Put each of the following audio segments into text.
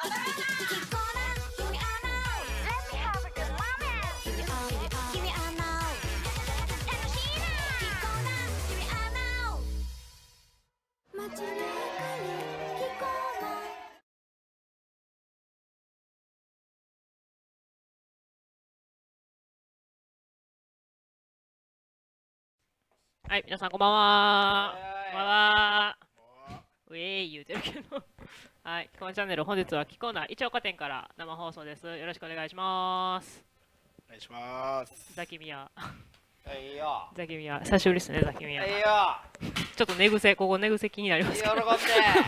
はい、皆さんこんばんは。こんばんは。ウェイ言うてるけど。はい、このチャンネル本日はキコーナ一岡店から生放送です。よろしくお願いします。 お願いします。 ザキミヤ。 いいよ。 ザキミヤ、久しぶりですね、ザキミヤ。 いいよ。 ちょっと寝癖、ここ寝癖気になりますけど。 喜んで。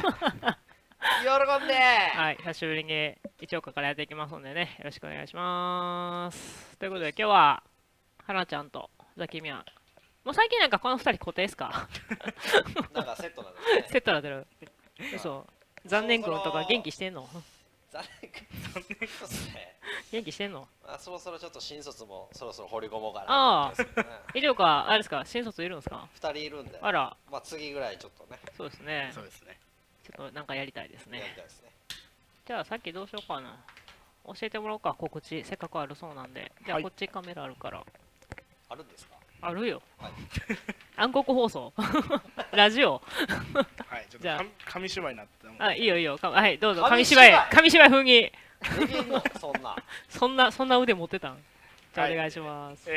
喜んで。 はい、久しぶりに一岡からやっていきますのでね、よろしくお願いします。ということで今日は、はなちゃんとザキミヤ。もう最近なんかこの2人固定ですか？ なんかセットなんですね。 セットなってる。嘘。残念くんとか元気してんの？ 残念ですね。 元気してんの？ そろそろちょっと新卒もそろそろ掘り込もうかなあと思ってますけどね。 以上か、あれですか、新卒いるんですか 2人いるんで。 あら。 まあ次ぐらいちょっとね。 そうですね。 そうですね。 ちょっとなんかやりたいですね。 やりたいですね。 じゃあさっきどうしようかな。教えてもらおうか、告知。せっかくあるそうなんで。じゃあこっちカメラあるから。 あるんですか？ あるよ。 はい。 暗黒放送ラジオはい、ちょっじゃあと紙芝居になってもあ、いいよいいよ。はい、どうぞ。紙紙芝居芝居。 紙芝居風に。 できんのそんな。 そんな腕持ってたんじゃあはいお願いします。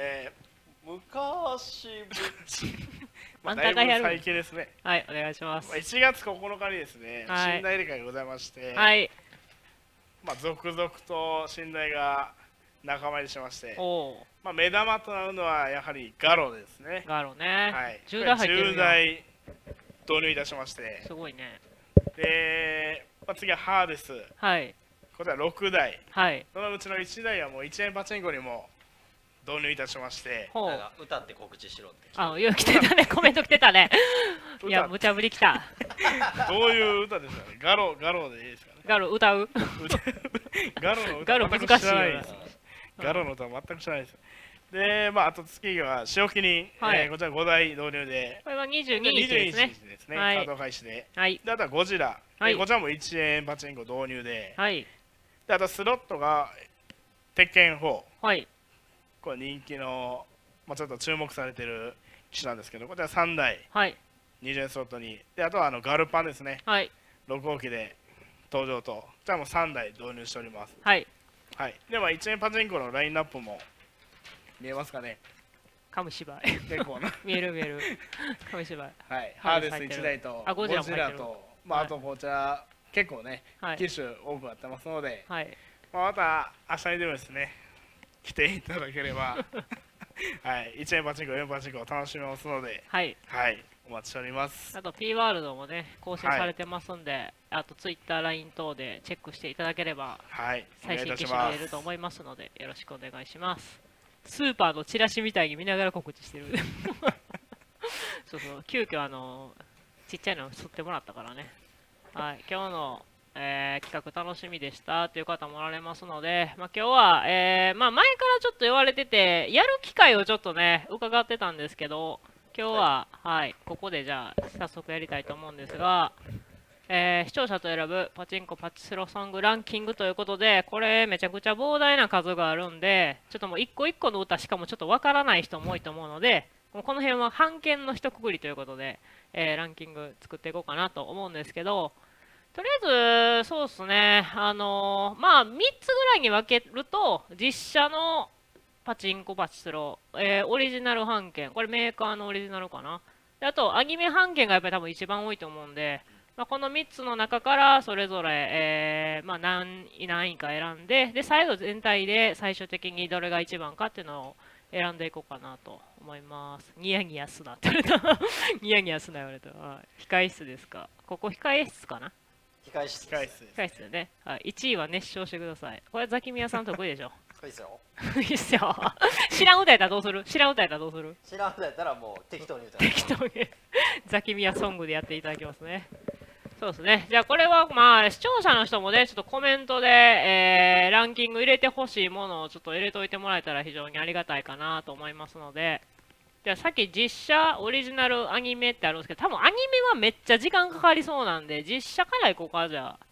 昔まあ、 あんたがやるだいぶ最近ですね。 はい、お願いします。 1月9日にですね、 はい寝台入れ会がございまして、 はい。 まあ、続々と寝台が仲間入りしまして、 おお。 まあ、目玉となるのはやはりガロですね。 ガロね。 はい、 10台入ってる 10 やん。 台導入いたしまして、 すごいね。 で、まあ、次はハーデス、 はい。 こちら6台、 はい。 そのうちの1台はもう1円パチンコにも導入いたしまして、 ほうなん。か歌って告知しろって。 あ、よく来てたね。コメント来てたね。いや、 歌無茶ぶり来た。 どういう歌ですかね、ガロでいいですかね。 ガロ歌うガロの歌ガロ全く難しいよ知らないです。ガロの歌全く知らないです。で、まあ、あと次は潮吹に、 はいこちら5台導入で、 これは22日 22 ですね。 日ですね、 はいカード開始で。 はい。 で、あとはゴジラ、 はいこちらも1円パチンコ導入で、 はい。 であとスロットが鉄拳4、 はい。 これ人気の、まあ、ちょっと注目されてる機種なんですけど、こちら3台、 はい。 20円スロットに、であとはガルパンですね、 はい。 6号機で登場と、じゃあもう3台導入しております。 はい。 はい、では1円パチンコのラインナップも見えますかね、 紙芝居。 結構な、 見える見える。紙芝居。 はい、ハーデス1台とあゴジラも入ってると、まあ、 はいあとこちら、結構ね、 はい。 機種多くなってますので、 はい。 まあ、また明日にでもですね、来ていただければ、はい、1円パチンコ、4パチンコを楽しめますので、 はい。 はい、お待ちしております。 あと P ワールドもね、更新されてますんで、あと Twitter、LINE 等でチェックしていただければ、 はい、お願いい最新機たします種見れると。思いますので、よろしくお願いします。スーパーのチラシみたいに見ながら告知してる。そうそう、急遽ちっちゃいの吸ってもらったからね。はい、今日の、企画楽しみでしたという方もおられますので、まあ、今日は、まあ、前からちょっと言われてて、やる機会をちょっとね、伺ってたんですけど、今日は、はい、ここでじゃあ、早速やりたいと思うんですが、視聴者と選ぶパチンコパチスロソングランキングということで、これめちゃくちゃ膨大な数があるんで、ちょっともう一個一個の歌しかもちょっとわからない人も多いと思うので、もうこの辺は判権の一括りということで、ランキング作っていこうかなと思うんですけど、とりあえず、そうですね、まあ、3つぐらいに分けると、実写のパチンコパチスロ、オリジナル版権、これメーカーのオリジナルかな。であと、アニメ版権がやっぱり多分一番多いと思うんで、まあ、この3つの中からそれぞれ、まあ、何位か選んで、で、最後全体で最終的にどれが一番かっていうのを選んでいこうかなと思います。ニヤニヤすなって言われた。ニヤニヤすな言われた。はい、控室ですか。ここ控え室かな。 控室控室です。 控室ね。はい、1位は熱唱してください。これザキミヤさん得意でしょ。 そうですよ。 いいっすよ。知らん歌やったらどうする？知らん歌やったらどうする？ 知らん人やったらもう適当に歌う。 適当にザキミヤソングでやっていただきますね。そうですね。じゃあこれはまあ視聴者の人もね、ちょっとコメントで、ランキング入れてほしいものをちょっと入れといてもらえたら非常にありがたいかなと思いますので、じゃあさっき実写、オリジナル、アニメってあるんですけど、多分アニメはめっちゃ時間かかりそうなんで、実写からいこうか、じゃあ。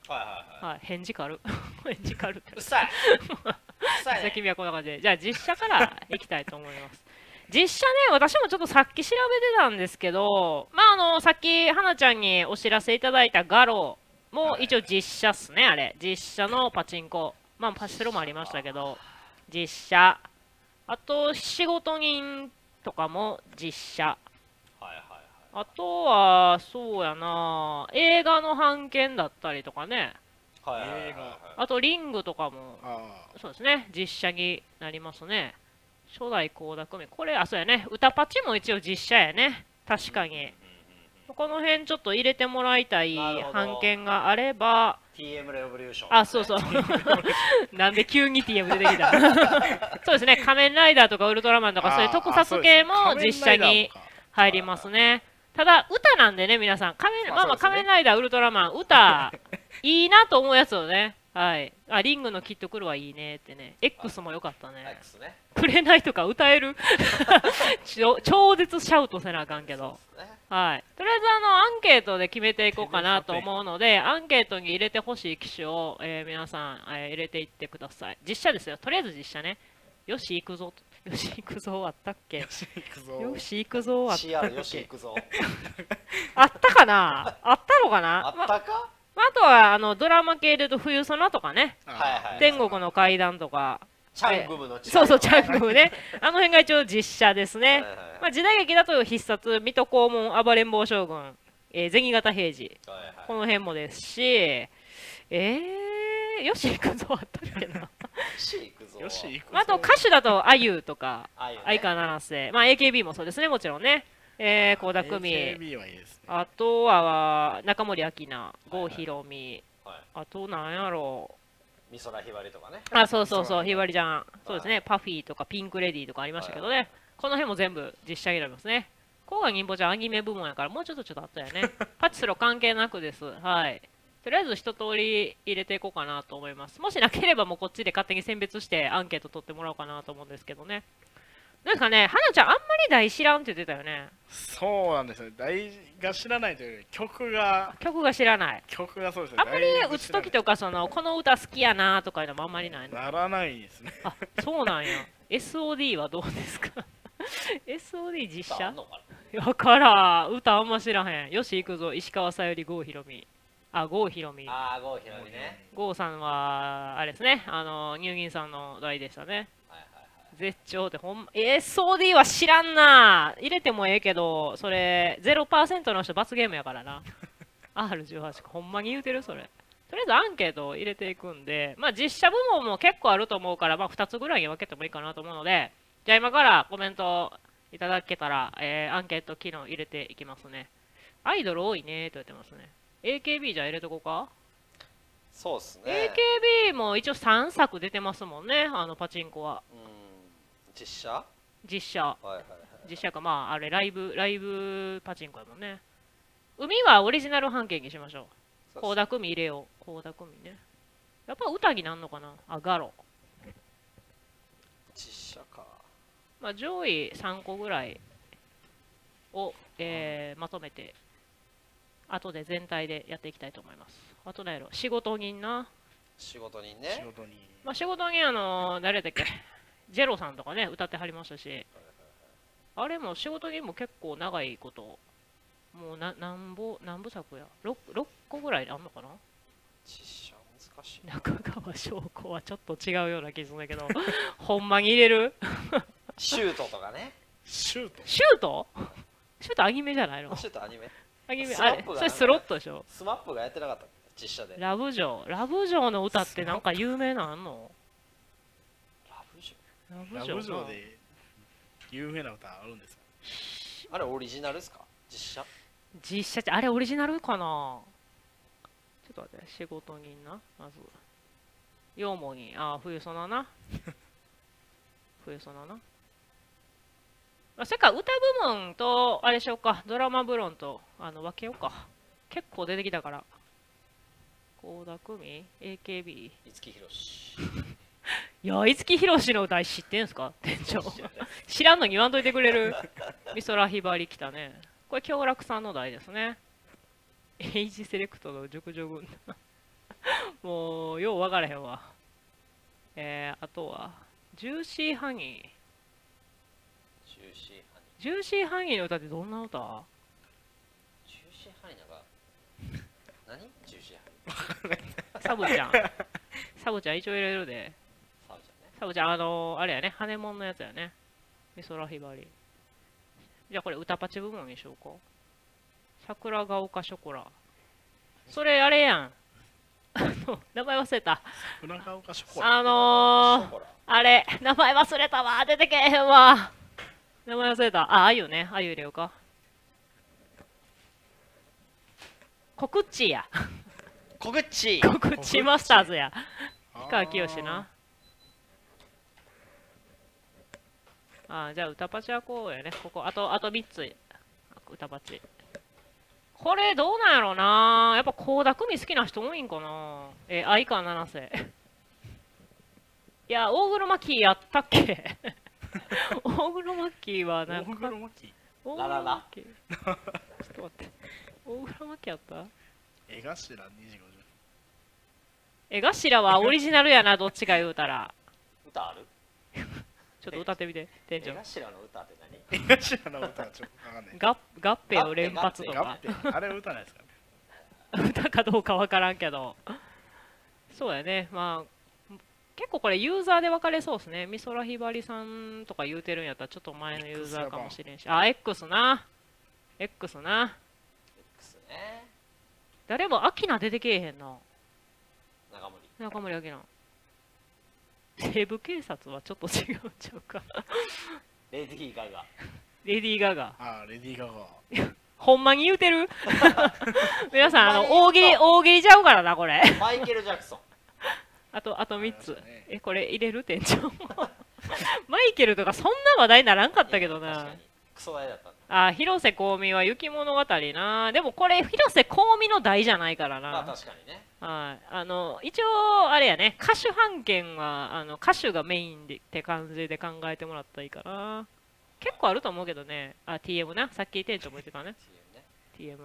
はいはいはい。 はい、返事軽返事軽ってうっさい。うっさいね。 じゃあ君はこんな感じで、じゃあ実写からいきたいと思います。実写ね、私もちょっとさっき調べてたんですけど、まあさっき花ちゃんにお知らせいただいたガロも一応実写っすね、あれ。実写のパチンコ。まあパチスロもありましたけど、実写。あと、仕事人とかも実写。 はいはいはい。 あとは、そうやな、映画の版権だったりとかね。 はいはいはいはい。 あと、リングとかも、 あそうですね、実写になりますね。初代倖田來未。これ、あ、そうやね。歌パチも一応実写やね。確かに。この辺ちょっと入れてもらいたいなるほど版権があれば、 TM レボリューション、 あ、そうそう。なんで急に TM 出てきたそうですね、仮面ライダーとかウルトラマンとか、そういう特撮系も実写に入りますね。ただ、歌なんでね、皆さん。まあまあ、仮面ライダー、ウルトラマン、歌、いいなと思うやつをね。はい。あ、リングのキット来るはいいねってね。X も良かったね。 X ね。 くれないとか歌える超絶シャウトせなあかんけど。はい。とりあえずアンケートで決めていこうかなと思うので、アンケートに入れてほしい機種を、皆さん、入れていってください。実写ですよ。とりあえず実写ね。よし行くぞ。よし行くぞあったっけ？よし行くぞあったっ CR よしけ？ 行くぞ。 あったかな？あったのかな？ あったか？ あとはドラマ系で言うと冬ソナとかね。 はいはい。 天国の階段とか。 チャングムのそうそう、チャングムね。あの辺が一応実写ですね。 はいはいはい。 まあ、時代劇だと必殺、水戸黄門、暴れん坊将軍、銭形平次、 はいはいこの辺もですし、よし行くぞあったっけな。 よし行くぞ。 よし行くぞ。 あと歌手だとあゆとか、 あゆね相川七瀬、まあ AKB もそうですね、もちろんね。倖田來未、 AKB はいいですね。 あとは中森明菜、郷ひろみ、 はい。 あとなんやろう。 美空ひばりとかね。 あ、そうそうそう、 そうひばりちゃん。そうですね、パフィーとかピンクレディーとかありましたけどね。この辺も全部実写になりますね。甲賀忍法ちゃんアニメ部門やから、もうちょっとあったよね。パチスロ関係なくです。はい。とりあえず一通り入れていこうかなと思います。もしなければもうこっちで勝手に選別してアンケート取ってもらおうかなと思うんですけどね。なんかね、花ちゃんあんまり題知らんって言ってたよね。 そうなんですよね。題が知らないというより曲が知らない。 そうですね。 あんまり打つ時とかこの歌好きやなとかいうのもあんまりないの。 ならないですね。 あ、そうなんや。SOD はどうですか？ SOD 実写？わからん。歌あんま知らへん。よし行くぞ。石川さゆり、郷ひろみ。あ、郷ひろみ。 ああ、郷ひろみね。 郷さんは、あれですね。乳銀さんの代でしたね。 はいはいはい。 絶頂ってほんま、SOD は知らんな。入れてもええけど、それ、0% の人罰ゲームやからな。R18 ほんまに言うてるそれ。とりあえずアンケートを入れていくんで、まあ実写部門も結構あると思うから、まあ2つぐらいに分けてもいいかなと思うので、じゃあ今からコメントいただけたら、アンケート機能入れていきますね。アイドル多いねと言ってますね。AKB じゃあ入れとこうか？ そうっすね。 AKB も一応3作出てますもんね、パチンコは。 うん。実写？ 実写。 はいはいはい。 実写か、まあ、あれ、ライブパチンコやもんね。海はオリジナル半径にしましょう。倖田來未入れよう。倖田來未ね。やっぱ歌になんのかなあ、ガロ。 実写か。 まあ、上位3個ぐらいを、まとめて、後で全体でやっていきたいと思います。あと何やろ、仕事人な。 仕事人仕ね。 事に。 まあ、仕事人誰だっけジェロさんとかね、歌ってはりましたし、あれも仕事人も結構長いこと、もう何部作や 6個ぐらいあんのかな。 実写難しい。 中川翔子はちょっと違うような気するんだけど、ほんまに入れる？ シュートとかね。 シュート。 シュート？シュートアニメじゃないの？ シュートアニメ。 アニメ、 スマップがそれスロットでしょ？ スマップがやってなかった実写で。 ラブジョーの歌ってなんか有名なんあんの？ ラブジョラブラブジョージョーで有名な歌あるんですか？ あれオリジナルですか？実写？ 実写ってあれオリジナルかな。ちょっと待って、仕事人な、まずヨウモに、冬ソナな。冬ソナな。それから歌部門とあれしようか、ドラマ部門と分けようか。結構出てきたから倖田來未 AKB。 五木ひろし。 いや、五木ひろしの歌知ってんすか店長。知らんのに言わんといてくれる。美空ひばり来たね。これ京楽さんの題ですね。エイジセレクトの熟女軍団。 もうよう分からへんわ。あとはジューシーハニー。 ジューシーハニジューシーハニーの歌ってどんな歌？ ー。ジューシーハニーなんか何ジューシーハニー。 サブちゃん。サブちゃん一応入れるで。 サブちゃんね。 サブちゃん、あれやね、羽物のやつやね。美空ひばり。じゃあこれ歌パチ部門にしようか。桜ヶ丘ショコラ。それあれやん。名前忘れた。 裏が丘ショコラ。 ショコラあれ、名前忘れたわ。出てけえへんわ。名前忘れた。あ、あゆね。あゆ入れようか。コクッチーや。 コグッチコクッチーマスターズや。 あー氷川きよしな。じゃあ歌パチはこうやね。ここ、あと3つ。歌パチ。これどうなんやろうな。やっぱ倖田來未好きな人多いんかな。相川七瀬。いや、大黒摩季やったっけ？大黒摩季はなんか。 大黒摩季。 大黒ラララ摩季。ちょっと待って。大黒摩季やった？ 江頭2時50分。 江頭はオリジナルやな、どっちか言うたら。 歌ある？ ちょっと歌ってみて、店長。 江頭の歌って何？ 江頭の歌はちょっとわかんない。 合併を連発とか。 あれ歌ないですかね。 歌かどうかわからんけど。そうやね。まあ、結構これユーザーで分かれそうですね。美空ひばりさんとか言うてるんやったらちょっと前のユーザーかもしれんし。X な。X な。 X ね。 誰もアキナ出てけえへんな。 中森。 中森明菜。西部警察はちょっと違うんちゃうか。 レディー・ガガ。 レディー・ガガ。 ああ、レディー・ガガ。 ほんまに言うてる？皆さん、大喜利ちゃうからな、これ。 マイケル・ジャクソン。 あと3つありましたね。 これ入れる店長。マイケルとかそんな話題にならんかったけどな確か。にクソ大だったんだ。 広瀬香美は雪物語な。でもこれ、広瀬香美の題じゃないからまあな。 確かにね。 はい。一応、あれやね、歌手判権は、歌手がメインでって感じで考えてもらったらいいかな。結構あると思うけどね。TM な。さっき店長も言ってたね。 っていうね。 TM。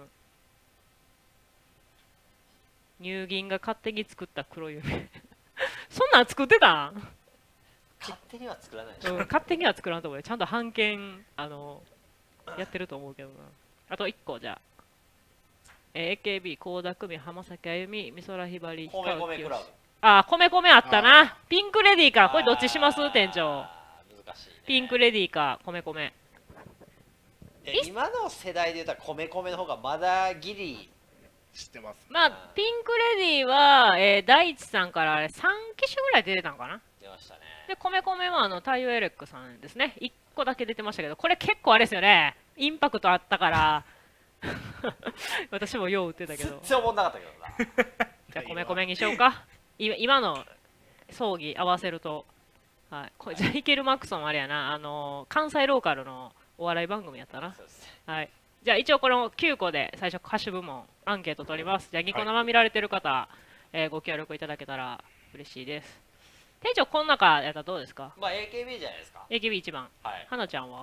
乳銀が勝手に作った黒夢。そんなん作ってたん？ 勝手には作らないでしょ。 勝手には作らんと思うよ。ちゃんと版権、やってると思うけどな。あと1個、じゃあ。AKB、倖田來未、浜崎あゆみ、美空ひばり、 米米クラブ。 米米あったな。ピンクレディーか。これどっちします店長。 難しいね。 ピンクレディーか、米米。 今の世代で言ったら米米の方がまだギリ。 知ってます。 まあ、ピンクレディーは、大地さんからあれ3機種ぐらい出てたのかな。 出ましたね。 で、米米は太陽エレックさんですね。1個だけ出てましたけど、これ結構あれですよね。インパクトあったから、私もよう売ってたけど。 全然思んなかったけどな。 じゃあ、米米にしようか。今の葬儀合わせると。はい。これ、ジャイケル・マックソンあれやな。関西ローカルのお笑い番組やったな。 そうですね。 はい。じゃあ、一応この9個で最初歌手部門アンケート取ります。じゃあ、ニコ生見られてる方、ご協力いただけたら嬉しいです。店長、この中やったらどうですか？ まあ AKB じゃないですか。 AKB1 番。 はい。 花ちゃんは？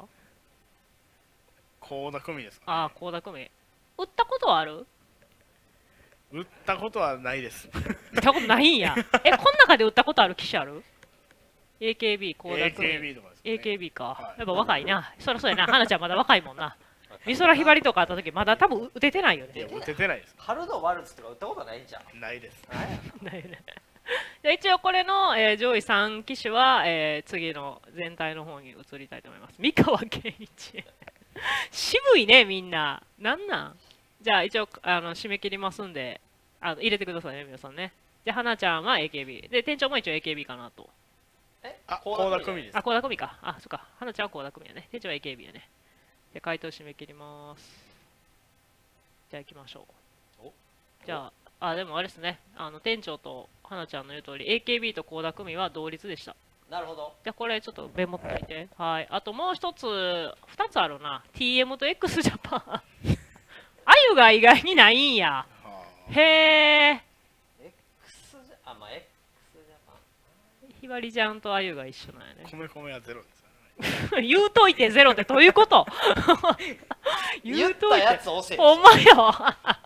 倖田來未ですか、 倖田來未。売ったことはある？ 売ったことはないです。 売ったことないんや。この中で売ったことある機種ある？ AKB、倖田來未。 AKB とかですか、ね、 AKB か、 はいやっぱ若いな。そりゃそうやな。花ちゃんまだ若いもんな。美空ひばりとかあった時まだ多分打ててないよね。 いや、打ててないです。 春のワルツとか売ったことないんじゃん。 ないです。 ないね。じゃあ一応これの、上位3機種は、次の全体の方に移りたいと思います。三河健一。渋いね、みんな。なんなん？じゃあ一応締め切りますんで、入れてくださいね、皆さんね。じゃあ、花ちゃんは AKB。で、店長も一応 AKB かなと。 倖田來未です。 倖田來未か。そっか。花ちゃんは倖田來未やね。店長は AKB やね。で、回答締め切ります。じゃあ行きましょう。じゃあ、でもあれですね。店長と花ちゃんの言う通り、AKB と倖田來未は同率でした。 なるほど。 じゃあこれちょっとメモっておいて。はい。あともう一つ、二つあるな。TM と x ジャパン。あゆが意外にないんや。 はへえ。 X じゃ、まあ X じゃパン。 ひばりちゃんとあゆが一緒なんやね。 米米はゼロですよね。 言うといてゼロってどういうこと？ 言ったやつ押せ。 ほんまよ。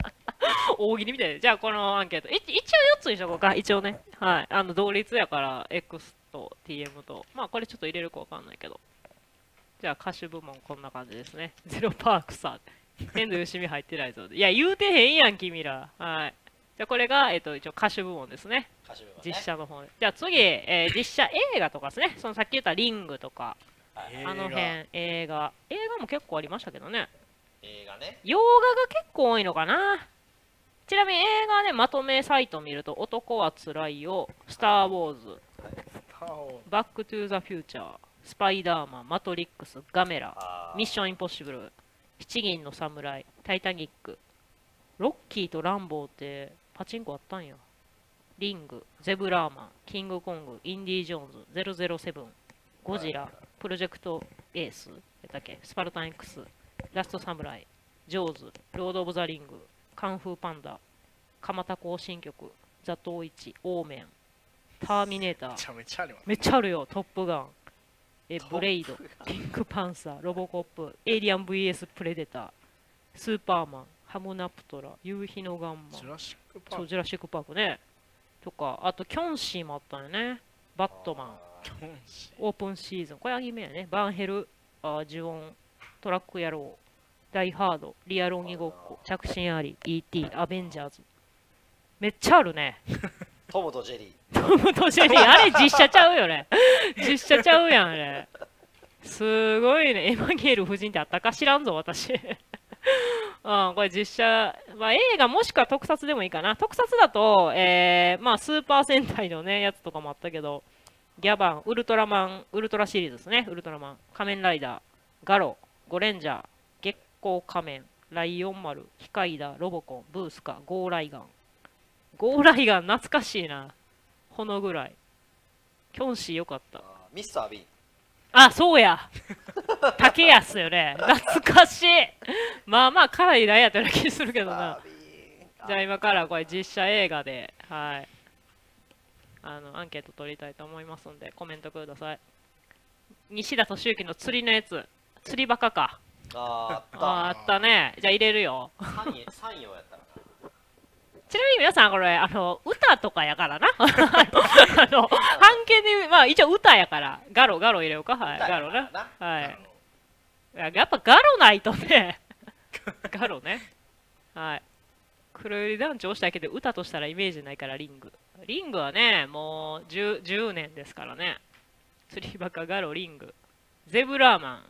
大喜利みたいで。じゃあこのアンケート。一応4つにしとこうか。一応ね。はい。同率やから、X と TM と。まあこれちょっと入れるかわかんないけど。じゃあ歌手部門こんな感じですね。ゼロパークさ。天童よしみ入ってないぞ。いや、言うてへんやん、君ら。はい。じゃあこれが、一応歌手部門ですね。 歌手部門ね実写の方で。じゃあ次、実写映画とかですね。そのさっき言ったリングとか、 はいあの辺、映画も結構ありましたけどね。 映画ね。 洋画が結構多いのかな。ちなみに映画ね、まとめサイト見ると、男はつらいよ、スター・ウォーズ、 スターウォーズバック・トゥ・ザ・フューチャー、スパイダーマン、マトリックス、ガメラ、 あーミッション・インポッシブル、七人の侍、タイタニック、ロッキーとランボーってパチンコあったんや。リング、ゼブラーマン、キングコング、インディ・ジョーンズ、007、ゴジラ、プロジェクト・エース、やったっけ、スパルタン X、ラスト・サムライ、ジョーズ、ロード・オブ・ザ・リング、カンフー・パンダ、蒲田行進曲、ザ・トウイチ、オーメン、ターミネーター、 めちゃめちゃありますめっちゃあるよ、トップガン、ブレイド、ピンクパンサー、ロボコップ、エイリアン VS プレデター、スーパーマン、ハムナプトラ、夕日のガンマン、 ジュラシックパそう、 ークジュラシックパークね。とか、あと、キョンシーもあったよね。バットマン、 キョンシオープンシーズン、これアニメやね。バンヘル、ジュオン、トラック野郎、ダイハード、リアル鬼ごっこ、着信あり、ET、アベンジャーズ。めっちゃあるね。 トムとジェリトムとジェリー、あれ実写ちゃうよね。実写ちゃうやん、あれ。すごいね。エマゲール夫人ってあったか知らんぞ、私。うん、これ実写、まあ、映画もしくは特撮でもいいかな。特撮だと、まあ、スーパー戦隊のね、やつとかもあったけど、ギャバン、ウルトラマン、ウルトラシリーズですね。ウルトラマン、仮面ライダー、ガロ、ゴレンジャー、月光仮面、ライオン丸、ヒカイダ、ロボコン、ブースカ、ゴーライガン。ゴーライガン懐かしいな。ほのぐらい。キョンシーよかった。 ミスター・ビーン。 あ、そうや。竹安よね。懐かしい。まあまあ辛いライやったような気するけどな。じゃあ今からこれ実写映画で、はい。アンケート取りたいと思いますんで、コメントください。西田敏行の釣りのやつ。釣りバカか。 あーあったね。じゃあ入れるよ。 三葉やったらな。 ちなみに皆さんこれ、歌とかやからな。半径で、まあ一応歌やから。ガロ入れようか。はい。ガロな。はい。やっぱガロないとね。ガロね。はい。黒百合団長をしただけで歌としたらイメージないからリング。リングはね、もう 10年ですからね。釣りバカガロリング。ゼブラーマン。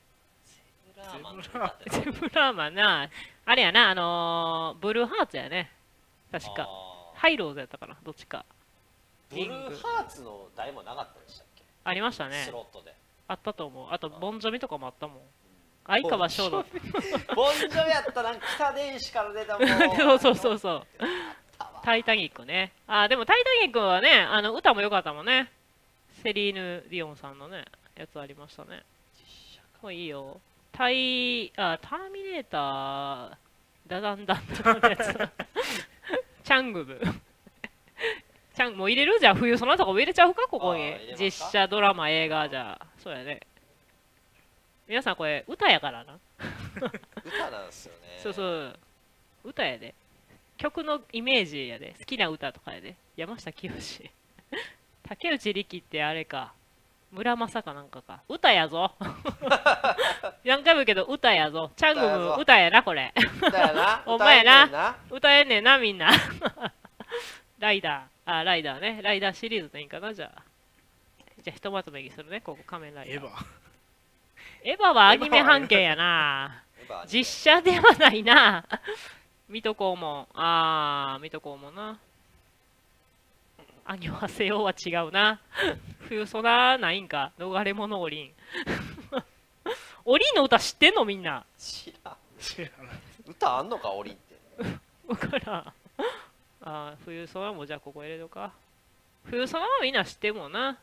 ゼブラーマンな。あれやな、ブルーハーツやね。確か。ハイローズやったかな、どっちか。 ブルーハーツの台もなかったでしたっけ？ ありましたねス。ロットで。 あったと思う。あと、ボンジョビとかもあったもん。相川翔の。 ボンジョビやったら北電子から出たもん。 そう。タイタニックね。でもタイタニックはね、歌も良かったもんね。セリーヌ・ディオンさんのね、やつありましたね。もういいよ。ターミネーター、ダダンダンダンのやつ。チャングブ。もう入れるじゃん、冬そのとこも入れちゃうか、ここに。実写、ドラマ、映画じゃ。そうやね。皆さんこれ、歌やからな。 歌なんすよね。 そう。歌やで。曲のイメージやで。好きな歌とかやで。山下清。竹内力ってあれか。村正かなんかか。歌やぞ。何回も言うけど歌やぞ。チャングム歌やな、これ。 歌やな。 お前な。歌えんねんな、みんな。ライダーね。ライダーシリーズでいいんかな、じゃあ。じゃあひとまとめにするね、ここ仮面ライダー。エヴァはアニメ半径やな。実写ではないな。水戸黄門。水戸黄門な。アニョハセヨは違うな。冬ソナないんか。逃れ者オリン。オリンの歌知ってんのみんな。 知らん。 ない。 歌あんのか、オリンって。 わからん。冬ソナもじゃあここ入れるか。冬ソナはみんな知ってるもんな。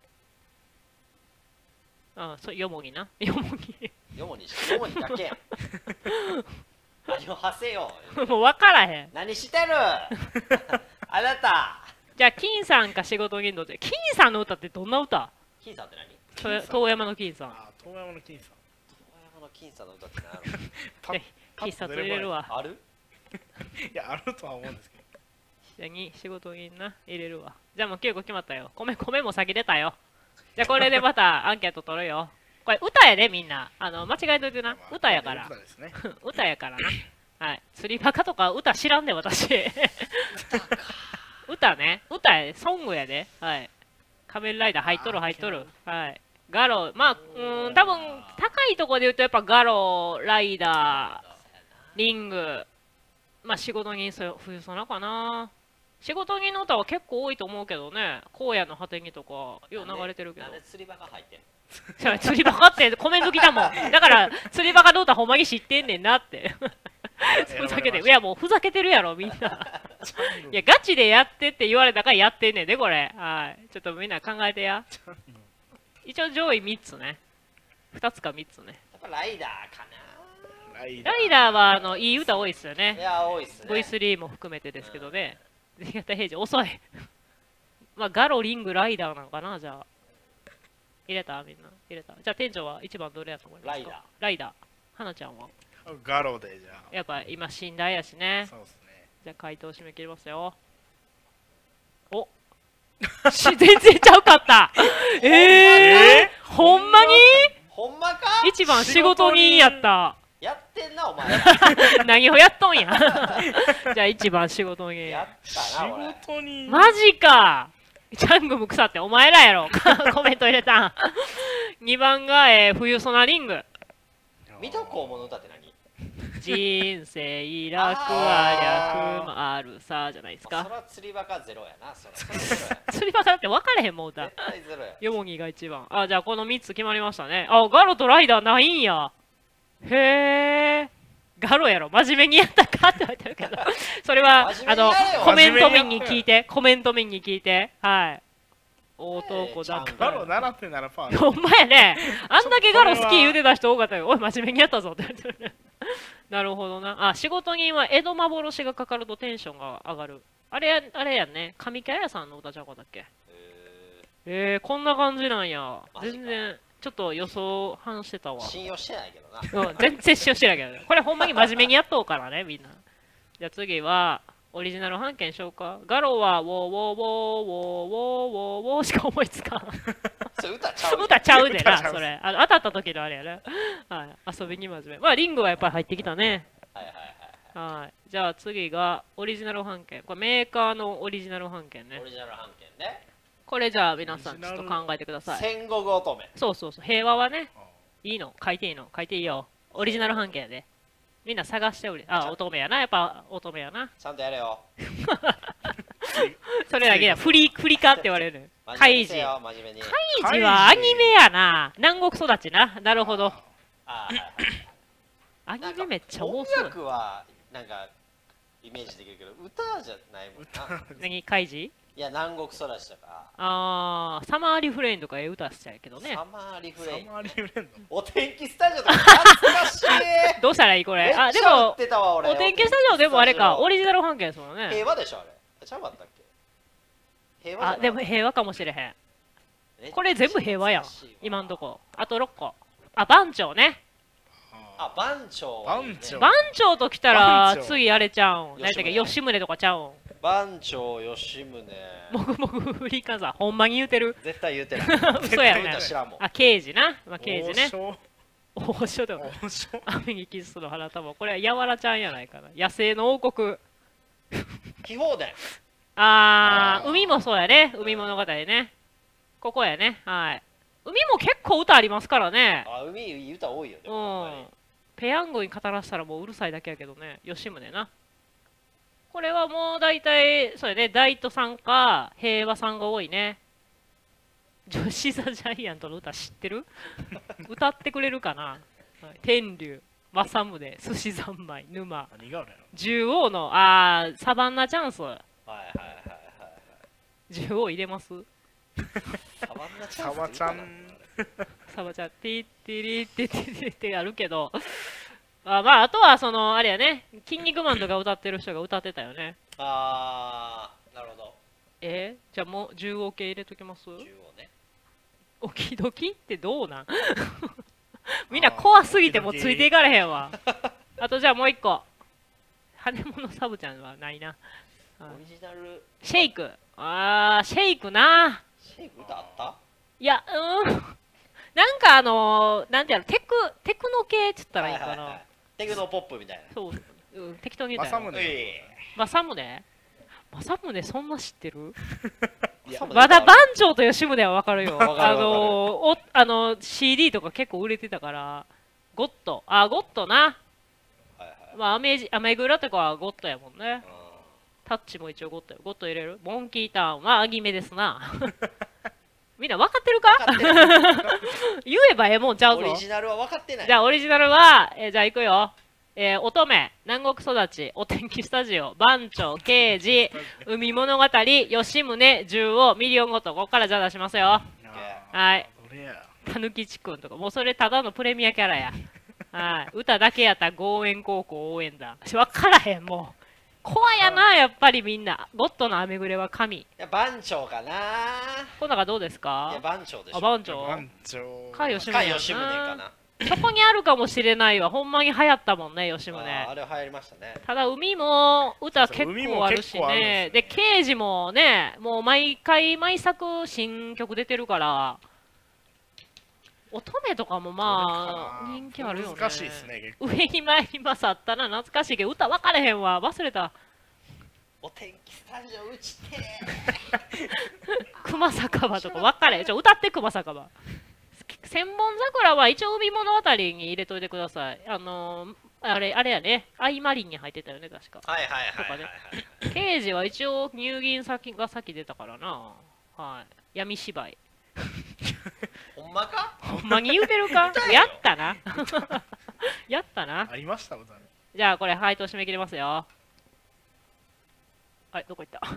よもぎな。よもぎだけやん。何をはせよ。 もう分からへん。 何してるあなた。 じゃあ、金さんか仕事人どっち？金さんの歌ってどんな歌？ 金さんって何？ 遠山の金さん。 遠山の金さん。 遠山の金さんの歌って何やろ？ 必殺入れるわ。 ある？ いやあるとは思うんですけど。 じゃあ2仕事にな入れるわ。じゃあもう9個決まったよ。米も先出たよ。じゃあこれでまたアンケート取るよ。これ歌やでみんな。間違えといてな。歌やから歌。ですね。 歌やからな。はい。釣りバカとか歌知らんで私。歌ね。歌やで。ソングやで。はい。仮面ライダー入っとる入っとる。はい。ガロ、まあ、多分高いところで言うとやっぱガロ、ライダー、リング、まあ仕事に冬ソナかな。仕事着の歌は結構多いと思うけどね。荒野の果てにとか、よう流れてるけどなん。で釣りバカ入ってんの？ じゃあ釣りバカってコメント来たもん。だから釣りバカの歌ほんまに知ってんねんなって。ふざけて、いやもうふざけてるやろみんな。いやガチでやってって言われたからやってんねんでこれ。はい。ちょっとみんな考えてや。一応上位3つね。2つか3つね。 やっぱライダーかな。 ライダーはいい歌多いっすよいね。 や多いっすね。 V3 も含めてですけどね。新潟平時遅い。まあガロ、リング、ライダーなのかなじゃあ。入れたみんな。入れた。じゃあ店長は1番どれやと思いますか？ライダー。花ちゃんはガロでじゃあ。 やっぱ今寝台やしね。 そうですね。 じゃあ回答締め切りますよ。お全然ちゃうかったほんまにほんまか？ 1番仕事にやった。 やってんなお前ら。 何をやっとんや。じゃあ1番仕事に。 やった仕な俺。 事に。 マジか。ジャングも腐ってお前らやろ。コメント入れたん。2番が、冬ソナリング。 水戸黄門の歌って何？ 人生楽は略もあるさじゃないですか。 そら釣りバカゼロやな。そらゼロや。 釣りバカだって分かれへんもん歌。 絶対ゼロや。 ヨモギが1番。あ、じゃあこの3つ決まりましたね。あ、ガロとライダーないんや。へえ。ガロやろ、真面目にやったかって言われてるけど。それは、 真面目にやれよコメント民に聞いて、コメント民に聞いて。はい。男だったガロ習ってならパー。 ほんまやね。あんだけガロ好き言うてた人多かったよ。おい、真面目にやったぞって言われてるね。なるほどな。あ、仕事人は江戸幻がかかるとテンションが上がる。あれやね。上川屋さんの歌ちゃうかだっけ。こんな感じなんや。 マジか全然、ちょっと予想反してたわ。 信用してないけどな。 全然信用してないけどね。これほんまに真面目にやっとうからね、みんな。じゃあ次は、オリジナル版権しようか。ガロは、ウォーウォーウォーウォーウォーウォーウォーしか思いつかん。 それ歌ちゃう。 歌ちゃうでな、 歌ちゃうそれ。当たった時のあれやな。はい。遊びに真面目。まあ、リングはやっぱり入ってきたね。 はいはいはい。 はい。じゃあ次が、オリジナル版権。これメーカーのオリジナル版権ねオ。リジナル版権ね。 これじゃあ皆さんちょっと考えてください。 戦国乙女。 そうそうそう。平和はね、いいの。書いていいの。書いていいよ。オリジナル版権やで。みんな探しており。あ、乙女やな。やっぱ乙女やな。 ちゃんとやれよ。 それだけや。フリカって言われる。カイジ。 真面目に。 カイジはアニメやな。南国育ちな。なるほど。 あはいはい。 アニメめっちゃ多音そう。 楽はなんかイメージできるけど歌じゃないもんな。 何カイジ？ いや南国育ちだかサマーリフレインとか歌しちゃうけどら。 ね。 サマーリフレイン。 サマーリフレンド。 お天気スタジオとか懐かしい。 どうしたらいいこれ。あ、でめっちゃ売っも、 てたわ俺。 お天気スタジオでもあれか、オリリジナル版権ですもんね。 平和でしょあれ。ちゃうかったっけ？平和じゃなあ、 い。 でも平和かもしれへん。これ全部平和やん。今んとこ。あと6個。あ、番長ね。 あ番長。 番長番長と来たら番長次あれちゃうん。何だっけ、 吉吉宗とかちゃうん。 番長吉宗。 もぐもぐフリカさん、ほんまに言うてる。 絶対言うてない。 嘘やね絶対知らんもん。 あ、刑事な。まあ、刑事ね。 王王将でも。 将王将雨にキスの花束。これはやわらちゃんやないかな。野生の王国。 気泡伝。 海もそうやね。海物語ね。ここやね。はい。海も結構歌ありますからね。 あ海歌多いよ。でうもほんまにん。ペヤングに語らせたらもううるさいだけやけどね。吉宗な。これはもう大体、そうやね。大都さんか平和さんが多いね。女子ザ・ジャイアントの歌知ってる？歌ってくれるかな、はい、天竜、政宗、寿司三昧、沼、 何があるやろ。 獣王の、サバンナチャンス。 はいはいはいはい。 獣王入れます？ サバンナチャンスサバちゃん。 サバちゃん、ティッティリッティティリってあるけど、まあ、あとはその、あれやね、筋肉マンとか歌ってる人が歌ってたよね。 あーなるほど。 じゃあもう獣王系入れときます？ 中央ね。 オキドキってどうなんみんな怖すぎてもうついていかれへんわ。あとじゃあもう一個。 金物サブちゃんはないな。 オリジナルシェイク。あー、シェイクな。 シェイク歌あった？ いや、なんかなんてやろ、テクノ系っつったらいいかな。 テクノポップみたいな。 そう、適当に言ったよ。 政宗政宗政宗そんな知ってる？ いやまだ番長と吉宗はわかるよ。 わかる CD とか結構売れてたから。ゴッド。ゴッドな。 はいはい。 まあ、アメグラとかはゴッドやもんね。 うタッチも一応ゴッドよ。ゴッド入れる？モンキーターンはアニメですな。みんな分かってるか？ ん分かってる。 言えばええもんちゃうオぞ。 リジナルは分かってない。 じゃあオリジナルは、じゃあ行くよ。乙女、南国育ち、お天気スタジオ、番長、刑事、海物語、吉宗、十王、ミリオンごと。ここからじゃあ出しますよ。はい。 どれやたぬきちくんとか、もうそれただのプレミアキャラや。はい。歌だけやったら郷園高校応援団。わからへん、もう。怖やな、やっぱりみんな。ゴッドのアメグレは神。 いや番長かな。 この中どうですいやか？ 番長でしょ。 番長番長か吉宗か吉宗かな。 そこにあるかもしれないわ。ほんまに流行ったもんね、吉宗。 あれ流行りましたね。 ただ海も歌結そうそう海も構あるし結構あるんね。 でです刑事もね、もう毎回毎作新曲出てるから、乙女とかもまあ人気あるよね。 難しいですね結構。 上に参りますあったな、懐かしいけど歌分かれへんわ、忘れた。 お天気スタジオ打ちて熊酒場とか分かれ。歌って熊酒場。千本桜は一応海物語に入れといてください。あれやね、アイマリンに入ってたよね、確か。 はいはいはいはいはい。 刑事は一応入銀先が先出たからな。はい。闇芝居。 ほんまか？ ほんまに言うてるか？やったな。やったな。 ありました歌ね。 じゃあこれ配当締め切りますよ。あれ、どこ行った？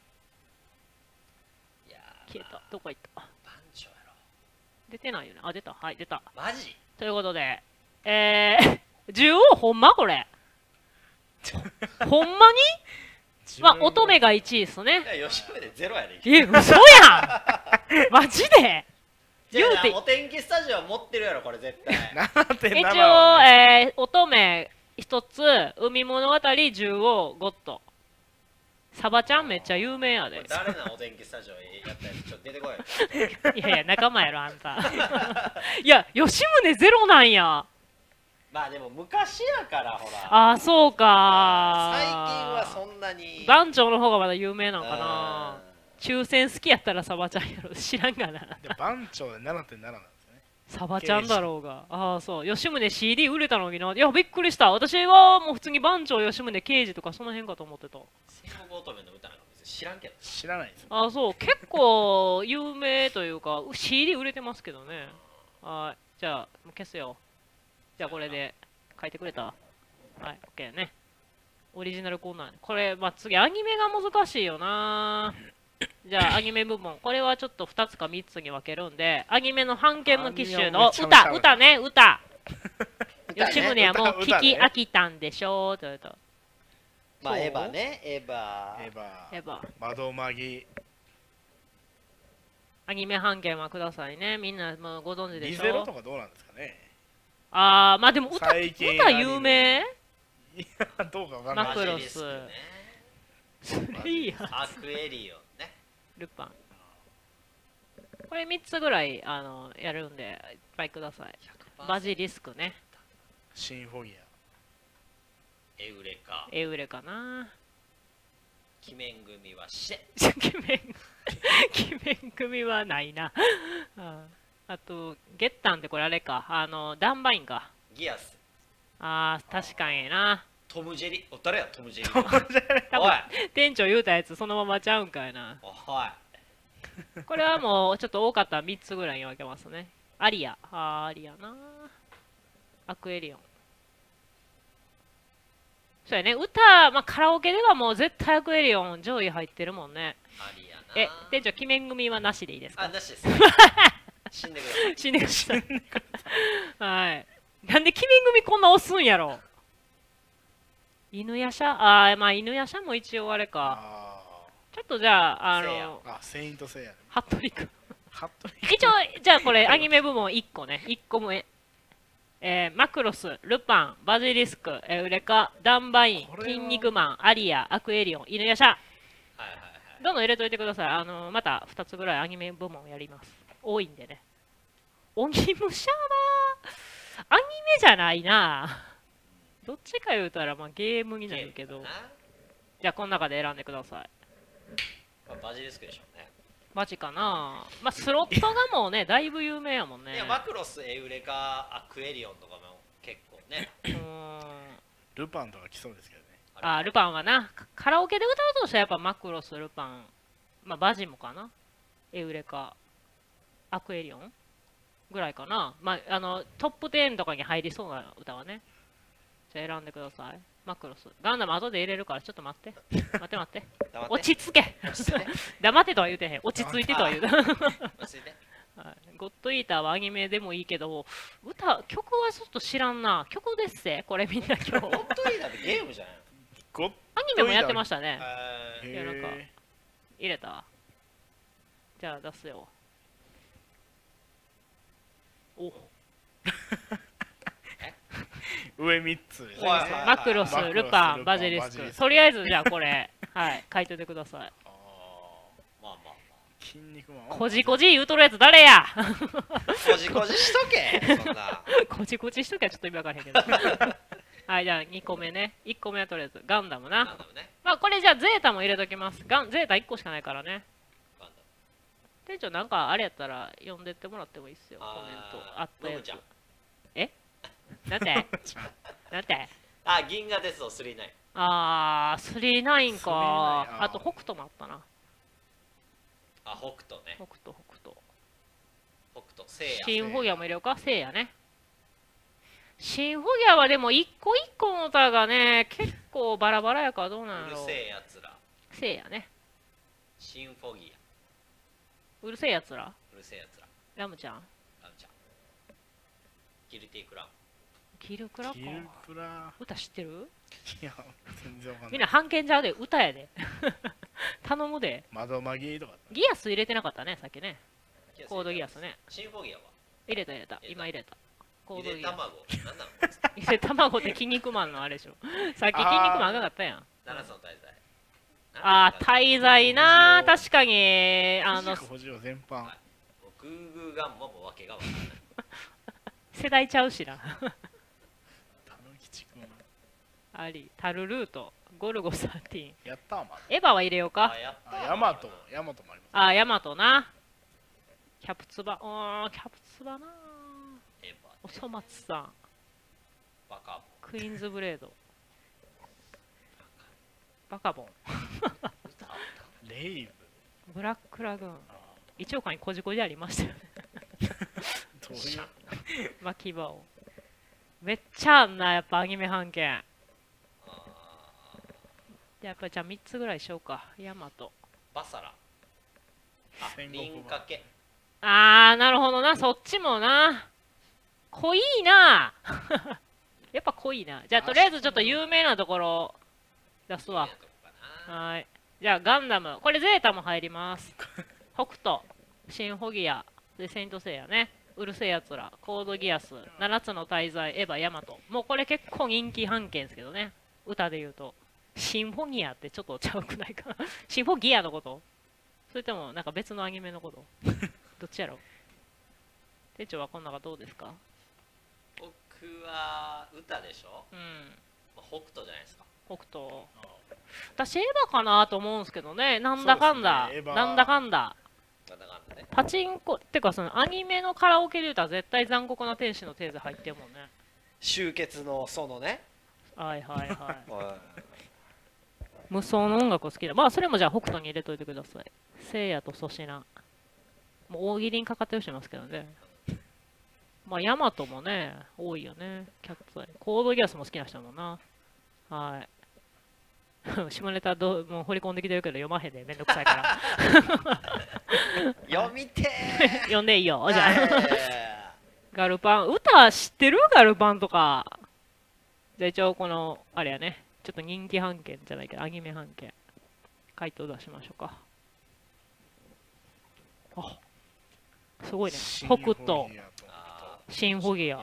いやー消えた。どこ行った？ 番長やろ。 出てないよね。あ、出た。はい、出た。 マジ？ ということで、獣王ほんまこれ。ほんまに？まあ、乙女が1位っすね。 いや吉宗でゼロやで。 嘘やんマジで言うてお天気スタジオ持ってるやろこれ絶対。 一 7.7 応、 はね乙女1つ、海物語、獣王、ゴッド。サバちゃんめっちゃ有名やで。 誰なお天気スタジオやったやつちょっと出てこい。 いやいや、仲間やろ、あんた。いや、吉宗ゼロなんや。 まあでも昔やからほら。 ああ、そうか。 最近はそんなに。 番長の方がまだ有名なんかな。 うん抽選好きやったらサバちゃんやろ。知らんがな。 で番長で7.7なんですよね。 サバちゃんだろうが。ああ、そう。吉宗 CD 売れたのにな。いや、びっくりした。私はもう普通に番長、吉宗、刑事とかその辺かと思ってた。 戦国乙女の歌なんか別に知らんけど。 知らないですよ。 ああ、そう。結構有名というか、CD 売れてますけどね。はい。じゃあ、もう消すよ。じゃあ、これで書いてくれた？はい、OK ね。オリジナルコーナー。これ、まあ、次、アニメが難しいよな。じゃあ、アニメ部門。これはちょっと2つか3つに分けるんで、アニメの版権の機種の歌ね、歌。吉宗はもう聞き飽きたんでしょと言うと。 まあエヴァね、エヴァ。 エヴァ。 窓マギ。 アニメ版権はくださいね。みんなもうご存知でしょ。 リゼロとかどうなんですかね。 あー、まあでも歌最近有名？ いや、どうかわかんない。 マクロスマジリスクねそれいいや。 アクエリオンね。 ルパン。これ3つぐらいやるんで、いっぱいください。バジリスクね。 シンフォギエウレカ。 エウレかな。 鬼面組はシェ。 鬼面組はないな。あと、ゲッタンってこれあれか。ダンバインか。 ギアス。 確かにな。 トムジェリ。お、誰やトムジェリ。 多分おい。 店長言うたやつそのままちゃうんかいな。 おい。 これはもうちょっと多かったら3つぐらいに分けますね。アリア。アリアな。アクエリオン。そうやね。歌、まあ、カラオケではもう絶対アクエリオン上位入ってるもんね。 アリアな。 店長、鬼面組はなしでいいですか？ なしです。死んでください。 死んでください。はい。なんで鬼面組こんな押すんやろ？犬夜叉まあ犬夜叉も一応あれか。ちょっとじゃあ、 セイントセイヤね。 服部君。 服部一応、じゃあこれアニメ部門1個ね。1個目。 マクロス、ルパン、バジリスク、エウレカ、ダンバイン、 これは筋肉マン、アリア、アクエリオン、犬夜叉。 はいはいはい。 どんどん入れといてください。また2つぐらいアニメ部門やります。多いんでね。鬼武者は、アニメじゃないな。どっちか言うたら、まあ、ゲームになるけど。じゃあ、この中で選んでください。 まあ、バジリスクでしょうね。 マジかな。まあ、スロットがもうね、だいぶ有名やもんね。 いや、マクロス、エウレカ、アクエリオンとかも結構ね。 ルパンとか来そうですけどね。 ルパンはな、カラオケで歌うとしたらやっぱマクロス、ルパン、まあ、バジもかな。エウレカ、アクエリオンぐらいかな。まあ、トップ10とかに入りそうな歌はね。じゃあ選んでください。マクロス。ガンダム後で入れるからちょっと待って。待って待って。落ち着け。黙ってとは言うてへん。落ち着いてとは言うて。ゴッドイーターはアニメでもいいけど、曲はちょっと知らんな。曲ですぜ。これみんな今日。 ゴッドイーターってゲームじゃないの？ アニメもやってましたね。 へいや、なんか、 ー入れた。じゃあ出すよ。お上3つですね。 はいはいマクロス、 マクロスルパン、 ルパンバジリスク。 バジリスクとりあえずじゃあこれ、はい、書いといてください。 まあまあま筋肉マン。 こじこじ言うとるやつ誰やあ。こじこじしとけそんな。 こじこじしときゃちょっと意味わからへんけど。はい、じゃあ2個目ね。1個目はとりあえずガンダムな。 ガンダムね。 まあこれじゃあゼータも入れときます。ゼータ1個しかないからね。 ガンダム。 店長なんかあれやったら読んでってもらってもいいっすよ。コメント。あったやつノブちゃん。。 なんてなんてあ、銀河鉄道39。 39か。 39 あと北斗もあったな。 あ、北斗ね。 北斗。 北斗、聖夜。 シンフォギアも入れようか。聖夜ね。シンフォギアはでも一個一個の歌がね、結構バラバラやからどうなんやろう。 うるせえやつら。 聖夜ね。 シンフォギうるせえやつら。 ア。うるせえやつら。 ラムちゃん。 ラムちゃん。ギルティクラウン。 キルクラかキ。ルプラ。 歌知ってる？ いや、全然わかんない。 みんな半券ちゃうで、歌やで。頼むで。 窓マギとか。 ギアス入れてなかったね、さっきね。コードギアスね。 シンフォギアは入れた。今入れた。コードギアス。 ゆで卵。なんなのゆで卵って筋肉マンのあれでしょ。さっき筋肉マン赤かったやん。 ?7 つの滞在。 滞在な。確かに、 補充全般。 グーグーガンマもわけがわからない。 世代ちゃうしな。 たぬきちくん。 タルルート、ゴルゴ13。 やったわ、まだ。 エヴァは入れようか。 やったヤマトもありまヤマトな。キャプツバ、キャプツバな。 エヴァ、 おそ松さん、 バカボクイーンズブレード。バカボン、 す。レイブ。 ブラックラグーン。一応かにこじこじありましたよね。 どういう。 マキバオ。めっちゃあんな、やっぱアニメ半券。やっぱじゃあ3つぐらいしようか。ヤマト。 バサラ。 戦国輪掛け。 なるほどな。そっちもな。濃いな。やっぱ濃いな。じゃあとりあえずちょっと有名なところ出すわ。はい。じゃあガンダム。これゼータも入ります。北斗、シンフォギア、でセイントセイヤね。うるせえやつら、コードギアス、7つの大罪、エヴァ、ヤマト。もうこれ結構人気半券ですけどね。歌で言うと。シンフォギアってちょっとちゃうくないかな。シンフォギアのこと？それともなんか別のアニメのことどっちやろう。店長はこんなのどうですか？ 僕は歌でしょ。 うん。 北斗じゃないですか。 北斗。私エヴァかなと思うんですけどね。なんだかんだ。 そうですねエヴァなんだかんだ。 なんだかんだね。 パチンコってかそのアニメのカラオケで言うたら絶対残酷な天使のテーゼ入ってるもんね。 集結の園ね。 はいはいはい。 は無双の音楽好きだ。まあそれもじゃあ北斗に入れといてください。聖夜と粗品。もう大喜利にかかってる人いますけどね。まあヤマトもね、多いよね。キャッツアイ。コードギアスも好きな人だもんな。はい。下ネタもう掘り込んできてるけど読まへんでめんどくさいから。 読みてー。 読んでいいよ。じゃあ。 はいガルパン。歌知ってる？ガルパンとか。じゃあ一応この、あれやね。ちょっと人気半券じゃないけど、アニメ半券。回答出しましょうか。あ、すごいね。北斗、 あシンフォギア。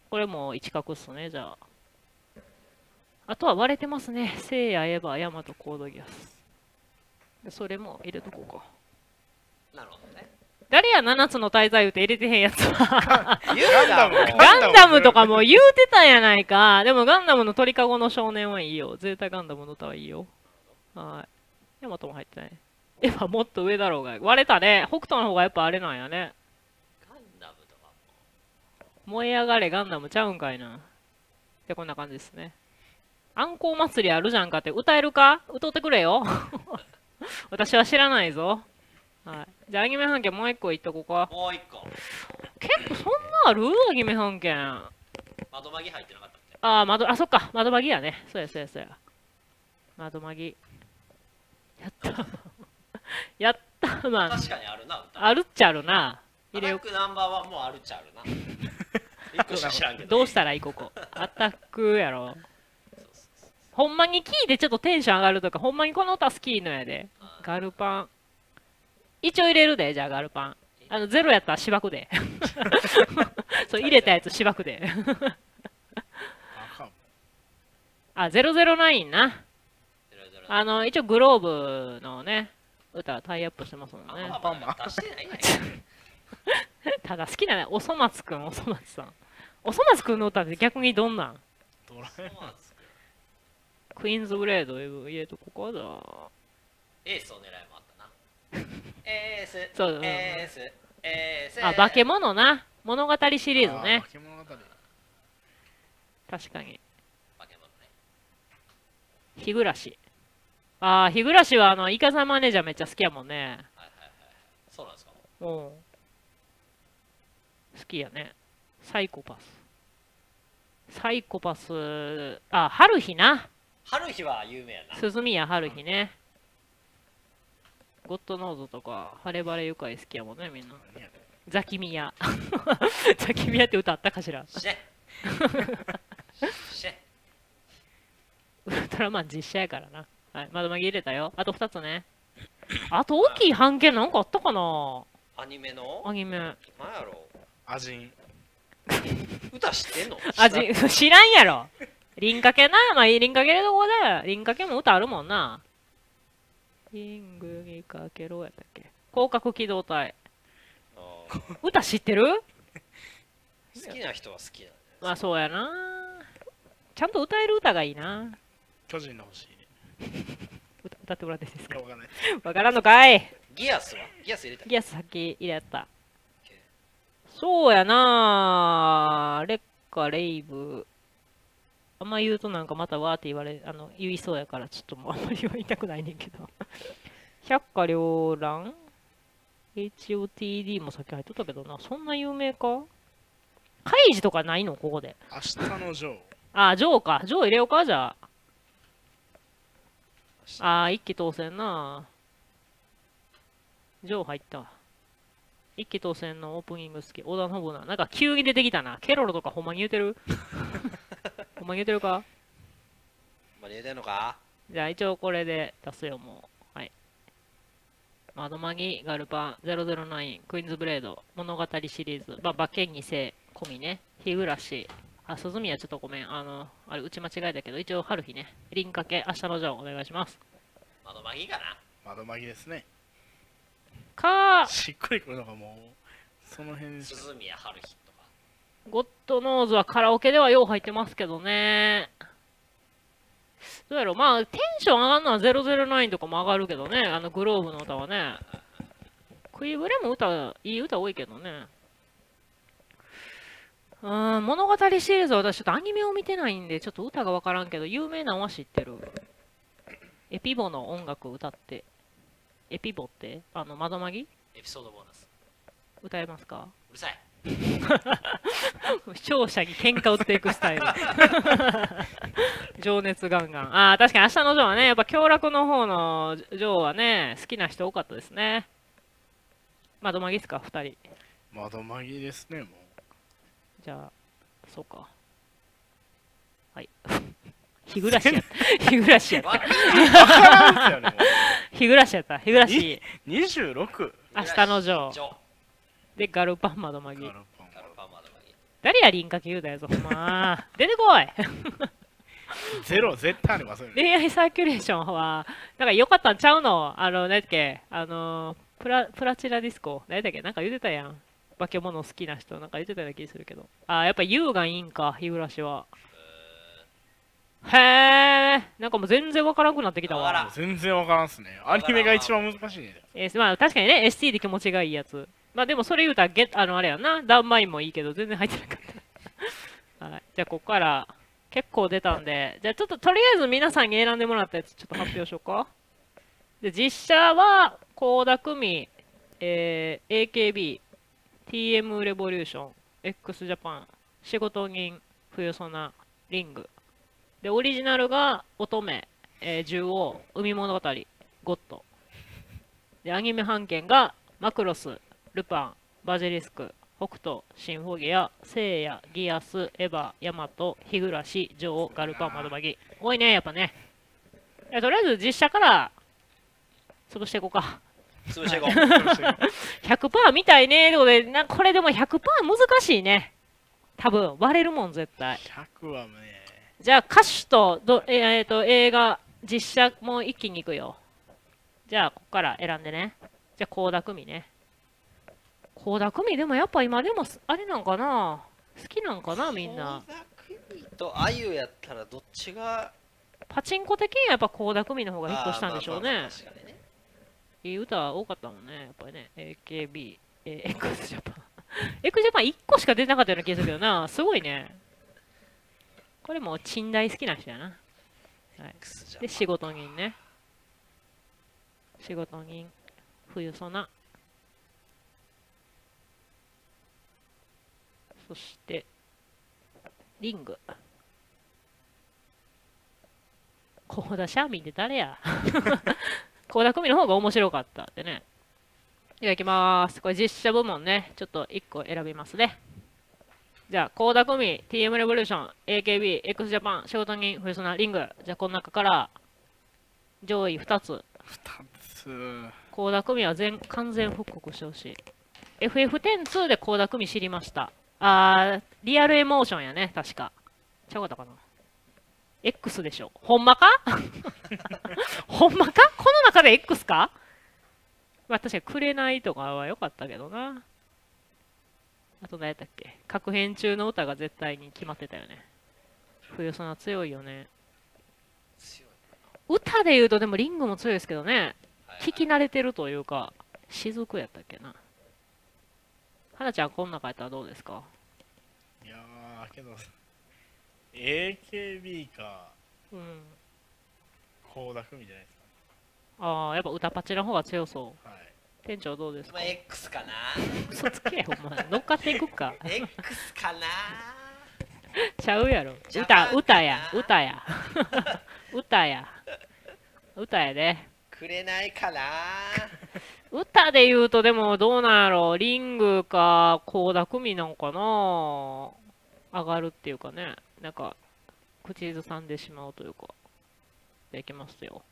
これも一角っすね、じゃあ。あとは割れてますね。聖夜、エヴァ、ヤマト、コードギアス。でそれも入れとこうか。 なるほどね。 誰や7つの大罪って入れてへんやつは。 言うなもうガンダムとかも言うてたんやないか。でもガンダムの鳥かごの少年はいいよ。ゼータガンダムの歌はいいよ。はい。ヤマトも入ってない。エヴァもっと上だろうが。割れたね。北斗の方がやっぱあれなんやね。 ガンダムとか燃え上がれガンダムちゃうんかいな。で、こんな感じですね。あんこう祭りあるじゃんかって歌えるか歌ってくれよ。私は知らないぞ。はい。じゃあ、アニメ半券もう一個いっとこうか。 もう一個。 結構そんなあるアニメ半券。 窓マギ入ってなかったっけ？ あ、そっか。窓マギやね。そうや、そうや、そうや。窓マギ。やった。やったまあ、 確かにあるな、歌。 あるっちゃあるな。入れよアタックナンバーワンもあるっちゃあるな。一個しか知らんけう。 ど。 どうしたらいいここ。アタックやろ。 そうそうそうほんまに聞いてちょっとテンション上がるとか、ほんまにこの歌好きのやで。ガルパン。一応入れるで、じゃあガルパン。ゼロやったらしばくで。そう、入れたやつしばくで。 あかん。 あ、009な。 ゼロ一応グローブのね、歌タイアップしてますもんね。 あまだ出してないね。 ただ好きなね、おそ松くん、おそ松さん。おそ松くんの歌って逆にどんなんドラえもん。 クイーンズブレード入れとこかじゃあ。 エースを狙いもあったな。エース、 そううんエース、エース。 あ、化け物な。物語シリーズね化。け物語。 確かに。 化け物ね。 日暮らし。ああ、日暮らしはイカサマネージャーめっちゃ好きやもんね。 はいはいはい。そうなんですか。 うん。好きやね。サイコパス。サイコパス、あ、春日な。 春日は有名やな。 鈴宮春日ね。ゴッドノーズとか、晴れ晴れ愉快好きやもんね、みんな。 何やねザキミヤ。ザキミヤって歌あったかしら。 して。して。 ウルトラマン実写やからな。はい、窓紛入れたよ。あと2つね。あと大きい半径なんかあったかなアニメのアニメ。 なんやろアジン。 歌知ってんの？ 知らんやろ。リンカケな。まあ、リンカケでどこで。リンカケも歌あるもんな。リングにかけろやったっけ。広角機動隊。 あー歌知ってる好きな人は好きなんだよ。 まあ、そうやな。ちゃんと歌える歌がいいな。 巨人の星。 歌ってもらっていいですかわかんない。 わからんのかいギアスは？ギアス入れた。 ギアス先入れた。そうやなレッカ、レイブ。あんま言うとなんかまたわーって言いそうやからちょっともうあんまり言いたくないねんけど。百花繚乱 ?HOTD もさっき入っとったけどな。そんな有名かカイジとかないのここで。 明日のジョー。 あ、ジョーか。ジョー入れようかじゃあ。一気当選な。ジョー入ったわ。一気当選のオープニング好き。織田信長。なんか急に出てきたな。ケロロとかほんまに言うてるほんまに言うてるかまだ入れてんのか？ じゃあ一応これで出すよ、もう。はい。窓マギ、ガルパン、009、クイーンズブレード、物語シリーズ、馬券2世、込みね、日暮らし、あ、鈴宮ちょっとごめん。あれ、打ち間違えたけど、一応春日ね。リンかけ、明日のジョーお願いします。 窓マギかな。 窓マギですね。 か、 しっくりくるのがもう、その辺です。 鈴宮春日とか。 ゴッドノーズはカラオケではよう入ってますけどね。どうやろう、まあ、テンション上がるのは009とかも上がるけどね。グローブの歌はね。クイブレもいい歌多いけどね。物語シリーズは私ちょっとアニメを見てないんで、ちょっと歌がわからんけど、有名なのは知ってる。エピボの音楽を歌って。エピボって窓マギエピソードボーナス。 歌えますかうるさい。 視聴者に喧嘩売っていくスタイル。情熱ガンガン。ああ、確かに明日のジョーはね、やっぱ凶楽の方のジョーはね、好きな人多かったですね。窓マギっすか、2人。 窓マギですね、もう。 じゃあ、そうか。はい。日暮らしやった。日暮らしやった。 わかわからんすよね、もう。 日暮らしやった。日暮らし。 26。 明日のジョー。 ジョー。 で、ガルパン窓マギ。 ガルパンガルパン窓マギ。 誰や輪郭言うだよぞ、ほんま。出てこいゼロ絶対ありますよね。 恋愛サーキュレーションは、なんか良かったんちゃうの何だっけプラチナディスコ。何だっけなんか言ってたやん。化け物好きな人。なんか言ってたような気するけど。あ、やっぱ U がいいんか、日暮らしは。へえ、なんかもう全然わからなくなってきたわ。 わからん全然わからんっすね。アニメが一番難しいね。 まあ確かにね、ST で気持ちがいいやつ。まあでもそれ言うたらあれやな、ダンマインもいいけど全然入ってなかった。はい。じゃあここから結構出たんで、じゃあちょっととりあえず皆さんに選んでもらったやつちょっと発表しようか。で、実写は、倖田來未、AKB、TM レボリューション、x ジャパン、仕事人、冬ソナ、リング。で、オリジナルが乙女、獣王、海物語、ゴッド。で、アニメ版権がマクロス、ルパン、バジリスク、北斗、シンフォギア、聖夜、ギアス、エヴァ、ヤマト、日暮、ジョー、ガルパン、窓マギ。多いね、やっぱね。とりあえず実写から潰していこうか。 潰していこう。 100% みたいね。ってことで、これでも 100% 難しいね。多分、割れるもん、絶対。 100はね。 じゃあ、歌手と映画、実写も一気にいくよ。じゃあ、ここから選んでね。じゃあ、倖田來未ね。倖田來未でもやっぱ今でも、あれなんかな好きなんかなみんな。 倖田來未とあゆやったらどっちがパチンコ的にはやっぱ倖田來未の方がヒットしたんでしょうね。 まあまあまあ確かにね。 いい歌多かったもんね。やっぱりね。AKB、x ジャパン。x ジャパン1個しか出てなかったような気がするけどな。すごいね。これも賃大好きな人やな。はい、で、仕事人ね。仕事人、冬ソナ。そして、リング。倖田シャーミンって誰や倖田來未の方が面白かったってね。では行きまーす。これ実写部門ね。ちょっと1個選びますね。じゃあ、倖田來未、TM レボリューション、AKB、x ジャパン、仕事人、冬ソナ、リング。じゃあ、この中から上位2つ。倖田來未は完全復刻してほしい。FF102 で倖田來未知りました。リアルエモーションやね、確か。ちゃうかったかな。X でしょ。ほんまかほんまかこの中で X かまあ確かに紅とかは良かったけどな。あと何やったっけ確変中の歌が絶対に決まってたよね。冬ソナ強いよね。 強いね。 歌で言うとでもリングも強いですけどね。 はいはい聞き慣れてるというか、雫やったっけな。はなちゃんこの中やったらどうですかいやー、けど、AKB か、 うん。 倖田來未じゃないですやっぱ歌パチの方が強そう。 か。はい。 店長どうですかまあ X かな。 嘘つけ、お前。乗っかっていくか。 X かな。 ちゃうやろ。 ジャパンかな歌や。歌や。歌やで。 くれないかな。 歌で言うとでもどうなんやろ。リングか倖田來未なんかな上がるっていうかね。なんか、口ずさんでしまうというか。じゃあいきますよ。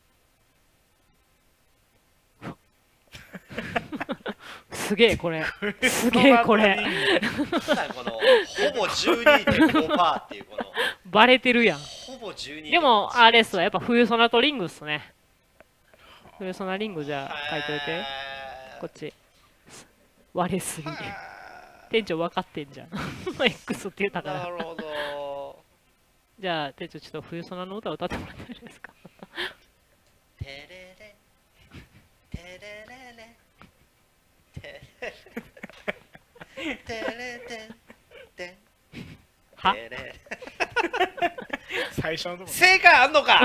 すげえこれ。すげえこれ。 このほぼ 12.5% っていうこのバレてるやん。 ほぼ12.5%。 でも、あれっすわ。やっぱ冬ソナとリングっすね。冬ソナリングじゃあ書いといて。こっち。割れすぎ。店長分かってんじゃん。X って言ったから。 なるほど。 じゃあ、店長ちょっと冬ソナの歌を歌ってもらってもいいですかテレレテレレレテレテレテンテンはテレ最初のとこ正解あんのか。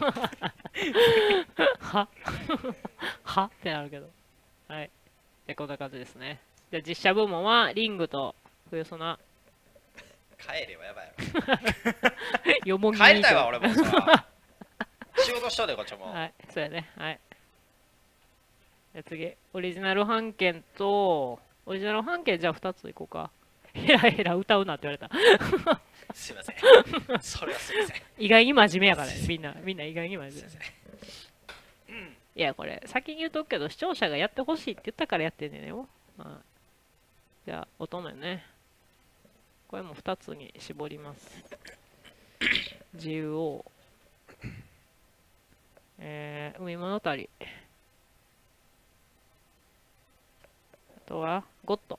ははってなるけど。はい。で、こんな感じですね。じゃあ、実写部門は、リングと冬ソナ。 帰ればやばいよもぎ帰りたいわ俺もそら仕事しとんでこっちも。 はい、そうやね。はい。じゃあ次、オリジナル版権と、オリジナル版権じゃあ2ついこうか。ヘラヘラ歌うなって言われた。 すいません。それはすいません。 意外に真面目やからね。みんな意外に真面目。いや、これ、先に言うとくけど、視聴者がやってほしいって言ったからやってんねんよ。まあ、じゃあ、乙女ね。 これも2つに絞ります。竜王、海物語、あとはゴッド。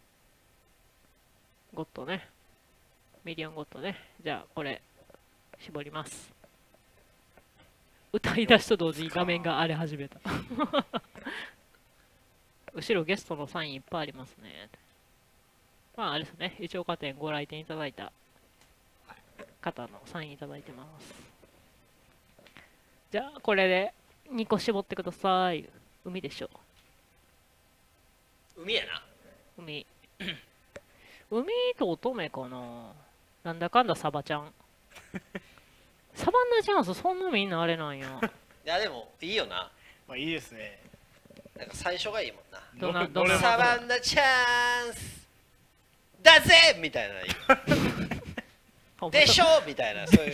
ゴッドね。ミリオンゴッドね。じゃあこれ絞ります。歌い出しと同時に画面が荒れ始めた。後ろゲストのサインいっぱいありますね。まああれですね、一岡店ご来店いただいた方のサインいただいてます。じゃあこれで2個絞ってください。海でしょ。 海やな。 海。海と乙女かな。なんだかんだサバちゃん。サバンナチャンスそんなみんなあれなんや。 いやでもいいよな。 まあいいですね。 なんか最初がいいもんな。 どんなサバンナチャンスだぜみたいなでしょみたいな、そういう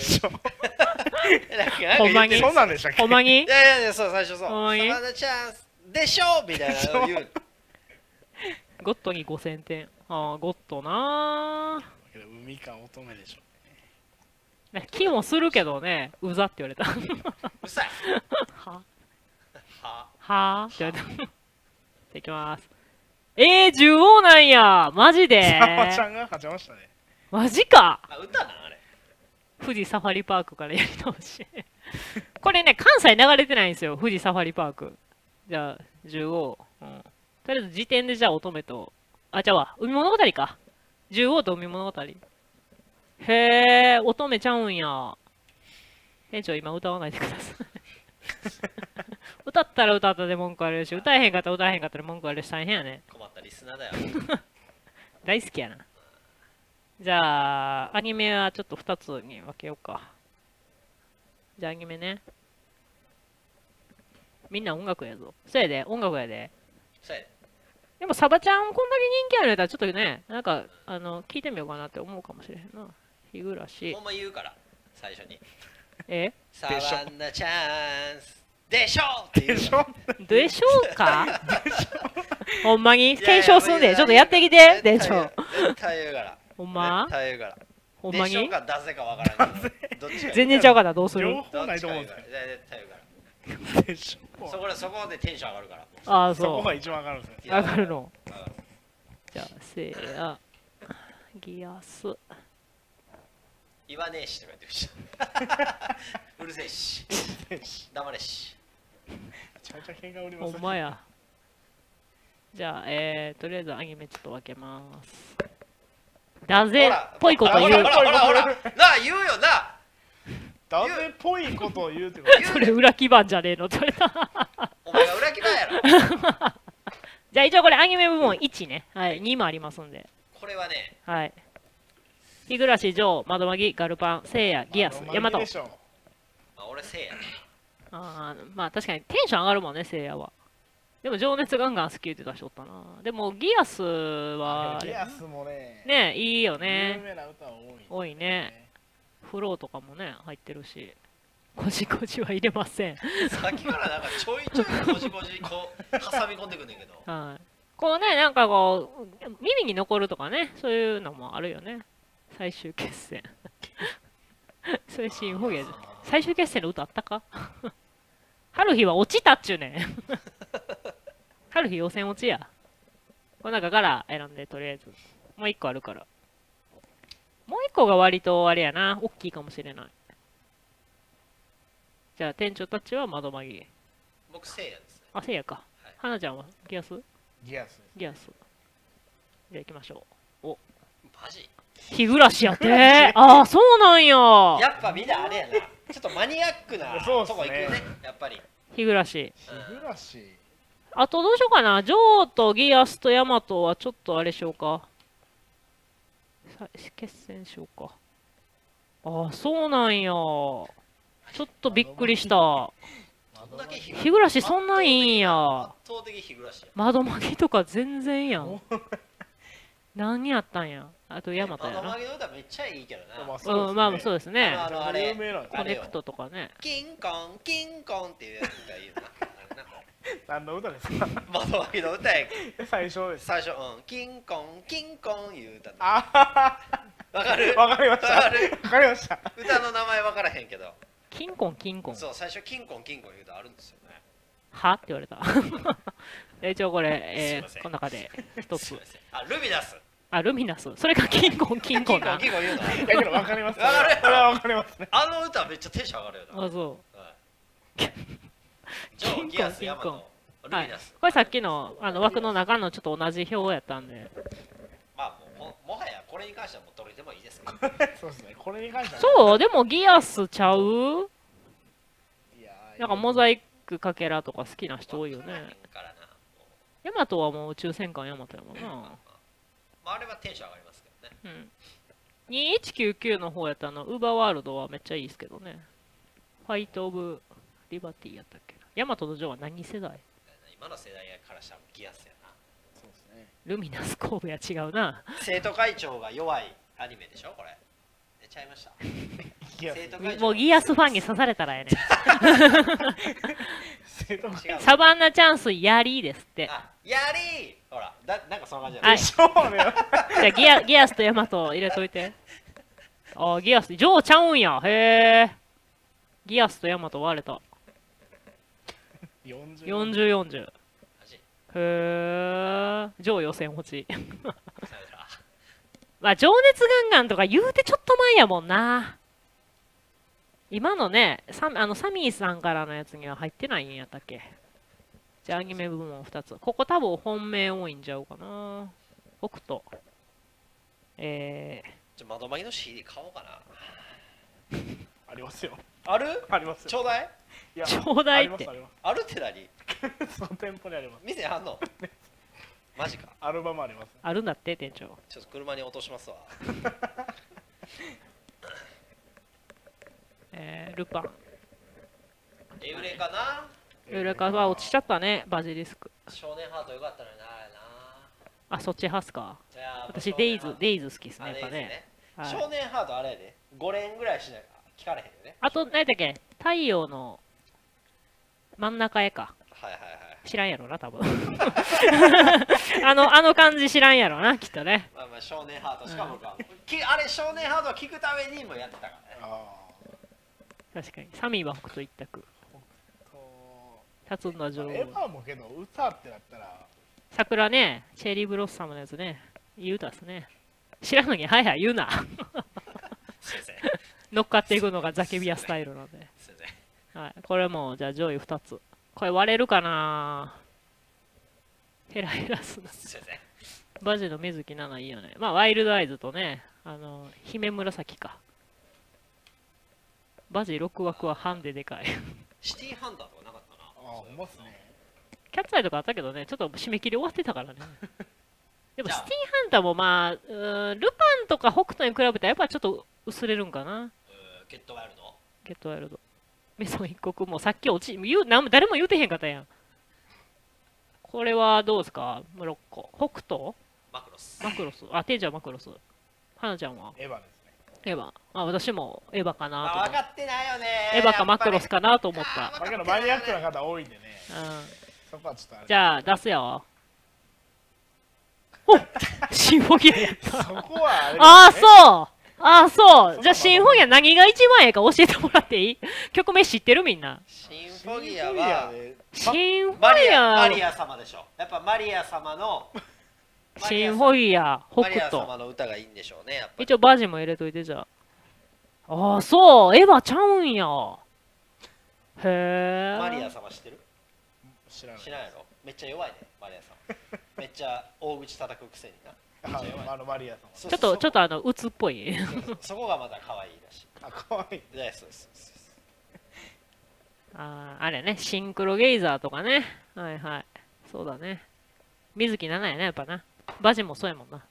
ほんまにそうなんでしたっけ。 ほんまにいやいやそう最初そうサほんまにバンナチャンスでしょみたいなのを言う。 ゴッドに5000点。ああ、ゴッドな海か乙女でしょ。 ー。気もするけどね、うざって言われた。 うるさい。 はははぁって言われた。いきます。獣王なんやマジでサバちゃんが勝ちましたね。 マジかあ、歌なんあれ。 富士サファリパークからやり直し。これね、関西流れてないんですよ、富士サファリパーク。じゃあ、獣王。うん。とりあえず時点でじゃあ乙女と、あ、じゃあわ、海物語か。獣王と海物語。へえ、乙女ちゃうんや。店長今歌わないでください。歌ったら歌ったで文句あるし、歌えへんかったら歌えへんかったら文句あるし大変やね。 困ったリスナーだよ。 大好きやな。じゃあ、アニメはちょっと2つに分けようか。じゃあアニメね。みんな音楽やぞ。そうやで、音楽やで。 そうやで。 でもサバちゃんこんだけ人気あるやったらちょっとね、なんか、聞いてみようかなって思うかもしれへんな。日暮らしほん。ま言うから最初に。 えサバンナチャンスでしょって言うから。 でしょうかほんまに検証すんで。ちょっとやってきて、店長。 絶対言うから。 ほんま絶対言うから。 ほんまにでしょか出せかわからんけど。どっちか全然ちゃうかったらどうする両方ないと思うんですよ。 絶対言うから。 でしょ。 そこでテンション上がるから。 ああ、 そそう。 こが一番上がるんですね。 上がるの。 上がる。 じゃあ、せいや、ギアス。 言わねえしとか言ってるし。うるせえし。黙れし。 めちゃめちゃ喧嘩売りますね。 ほんまや。じゃあ、とりあえずアニメちょっと分けます。だぜっぽいこと言う。 ほらなあ言うよな。 だぜっぽいことを言うってこと。 それ裏基盤じゃねえのって言われた。 お前が裏切らんやろ。 じゃあ一応これアニメ部門1ね。はい、2もありますんで。 これはね、 はい。日暮らし、ジョー、窓マギ、ガルパン、聖夜、ギアス、ヤマト。 でしょ。 まあ俺せいやね。 まあ確かにテンション上がるもんね、聖夜は。でも情熱ガンガン好き言ってた人おったな。でもギアスは、 ギアスもね、 ね、いいよ有ね。 名な歌は多い。 多いね。フローとかもね、入ってるし。こじこじは入れません。 さっきからなんかちょいちょいこじこじこう挟み込んでくんねんけど。 はい。こうね、なんかこう、耳に残るとかね、そういうのもあるよね。最終決戦。それシンフォゲーズ。最終決戦の歌あったか春日は落ちたっちゅうねん。春日予選落ちや。この中から選んで、とりあえず。もう一個あるから。もう一個が割とあれやな。大きいかもしれない。じゃあ、店長たちは窓マギ。 僕せいやですね。 あ、せいやか。 はい花ちゃんはギアスギアスです。 ギアス。じゃあ行きましょう。お、 マジ日暮らしやってああ、そうなんや。 やっぱみんなあれやな。ちょっとマニアックなそうっすねとこ行くね。やっぱり。 日暮らし。 日暮らし。 あとどうしようかな。ジョーとギアスとヤマトはちょっとあれしようか。決戦しようか。ああ、そうなんや。ちょっとびっくりした。 どんだけ日暮らしそんなんいいんや。 圧倒的日暮らしや。 窓マギとか全然やん。何やったんや。あとヤマトやな。 窓マギの歌めっちゃいいけどな。 うん、まあそうですね。 あれ有名なんですコネクトとかね。 キンコンキンコンっていうやつがいいよな。あれな何の歌ですか？ 窓脇の歌やけん。 最初です。 最初、キンコンキンコンいう歌。 あわかる？ あ、わかりました。 わかる？ わかりました。 歌の名前わからへんけど、 キンコンキンコン。 そう最初キンコンキンコンいう歌あるんですよね。 はって言われた。一応これ、 すいませんこの中で一つすいま。せん。あ、ルミナス。 あ、ルミナス。それがキンコンキンコンな。 キンコン言うの。 いやけどわかります。 わかるこれはわかりますね。 あの歌めっちゃテンション上がるよな。 あ、そはいジョー、ギアス、ヤマト、ルう。はいミナス。。 これさっきの枠の中のちょっと同じ表やったんで。 まあもはやこれに関してはもうどれでもいいですけど。 そうですね。これに関しては。 そう、でもギアスちゃう？ いやーなんかモザイクかけらとか好きな人多いよね。 わからへんからな。 ヤマトはもう宇宙戦艦ヤマトやもんな。 まああれはテンション上がりますけどね。 うん。2199の方やったらウーバーワールドはめっちゃいいですけどね。ファイト・オブ・リバティやったっけな。ヤマトのジョーは何世代？ 今の世代からしたらギアスやな。 そうですね。 ルミナス神戸は違うな。 生徒会長が弱いアニメでしょこれ。出ちゃいました。 いや、 生徒会長もうギアスファンに刺されたらええねん。 生徒会違う。 サバンナチャンスやりですって。 あ、やりーほら、なんかそんな感じだね。 はい。 そうね。 じゃあギアスとヤマト入れといて。あ、ギアス、ジョーちゃうんや。へえ。ギアスとヤマト割れた。 40。 40、40。 マジへえ。ジョー予選落ち。 さよなら。 まあ、情熱ガンガンとか言うてちょっと前やもんな。今のね、サミーさんからのやつには入ってないんやったっけ。じゃあアニメ部門2つ。ここ多分本命多いんちゃうかな。北斗。 窓マギの CD 買おうかな。 ありますよ。 ある？ ありますよ。 ちょうだい？ いやちょうだいってありますあるって何？ ありますその店舗にあります。 店あんの？マジか。 アルバムあります。 あるんだって、店長。 ちょっと車に落としますわ。 ルパン。 エウレかな？ ユーレカは落ちちゃったね、バジリスク。 少年ハートよかったのにな、あれな。 あ、そっち派っすか。 じゃあ私、 少デイ年ハートズ好きっすね、 あやっぱね。 デイズね。 はい少年ハートあれやで。5連ぐらいしない聞かれへんよね。 あと、何やったっけ、太陽の真ん中へか。 はいはいはい。 知らんやろな、多分。あの感じ知らんやろな、きっとね。 まあまあ少年ハートしかもか。あれ少年ハートを聞くためにもやってたからね。 あ確かに。サミーは北斗一択。 あ。 立つんだ女エヴ王。 ァもけど歌ってなったら桜ね、チェリーブロッサムのやつね。いい歌っすね。知らんのに、はいはい言うな。 すいません。 乗っかっていくのがザケビアスタイルなんで。 すいません。 はい、これもじゃあ上位2つ。これ割れるかな。ヘラヘラすな。 すいません。 バジの水木奈々いいよね。まあワイルドアイズとね、姫紫か。バジ6枠はハンデでかい。 シティハンターとかなかったな。 ああほんまっすね。 キャッツアイとかあったけどね、ちょっと締め切り終わってたからね。でもじゃあシティハンターもまあ、ルパンとか北斗に比べたらやっぱちょっと薄れるんかな。 ゲットワイルド。 ゲットワイルド。メソン一国もさっき誰も言うてへんかったやん。これはどうですかモロッコ。北斗マクロス。 マクロス。あ、テンちゃんマクロス。花ちゃんはエヴァですね。 エヴァ。あ、私もエヴァかなとあ、 思っ分かってないよね。 エヴァかマクロスかなと思った。 だけどマニアックな方多いんでね。 うん。 そこはちょっとあれ。 じゃあ、出すよ。おシンフォギアやった。 そこはあれですね。 ああ、そうああ、そうじゃあ、シンフォギア何が一番ええか教えてもらっていい？曲名知ってるみんな。 シンフォギアはシンフォマリギア、 ア様でしょ。やっぱマリア様のシンフォギア、北マリア斗。 様の歌がいいんでしょうね。やっぱり一応バジも入れといて、じゃあ。ああ、そうエヴァちゃうんや。へえ。 マリア様知ってる？ 知らない。 知らんやろ。めっちゃ弱いね、マリア様。めっちゃ大口叩くくせにな。 マリアさんは。 ちちょっと鬱っぽい。 そこがまた可愛いらしい。 あ、かわいい。 で、そうです。そうですあれね、シンクロゲイザーとかね。はいはい。そうだね。水木奈々やね、やっぱな。バジもそうやもんな。は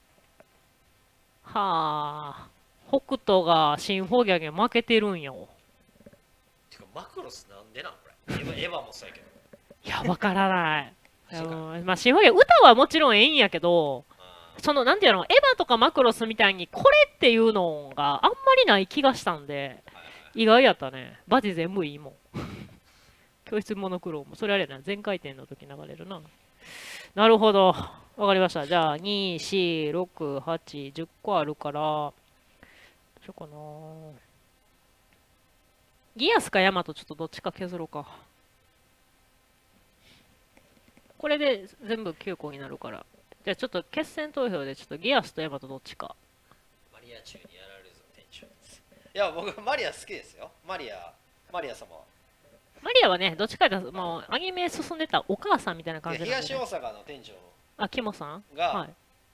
あ。北斗がシンフォギアに負けてるんよ。 てかマクロスなんでなんこれ？エヴァもそうやけど。 いや、わからない。 そうかまあ、シンフォギア、歌はもちろんええんやけど、 あなんていうの、エヴァとかマクロスみたいに、これっていうのがあんまりない気がしたんで、 ーはいはい意外やったね。バジ全部いいもん。 教室モノクローム。それあれやな。全回転の時流れるな。なるほど。わかりました。じゃあ、2、4、6、8、10個あるから、どうしようかな。ギアスかヤマトちょっとどっちか削ろうか。これで全部9個になるから。じゃあちょっと決選投票でちょっとギアスとヤマトどっちか。 マリア中にやられるぞ店長です。いや僕マリア好きですよ。マリア様。 マリアはね、どっちかというともうアニメ進んでたお母さんみたいな感じなんで、ね、 東大阪の店長あ、キモさんが、 はい、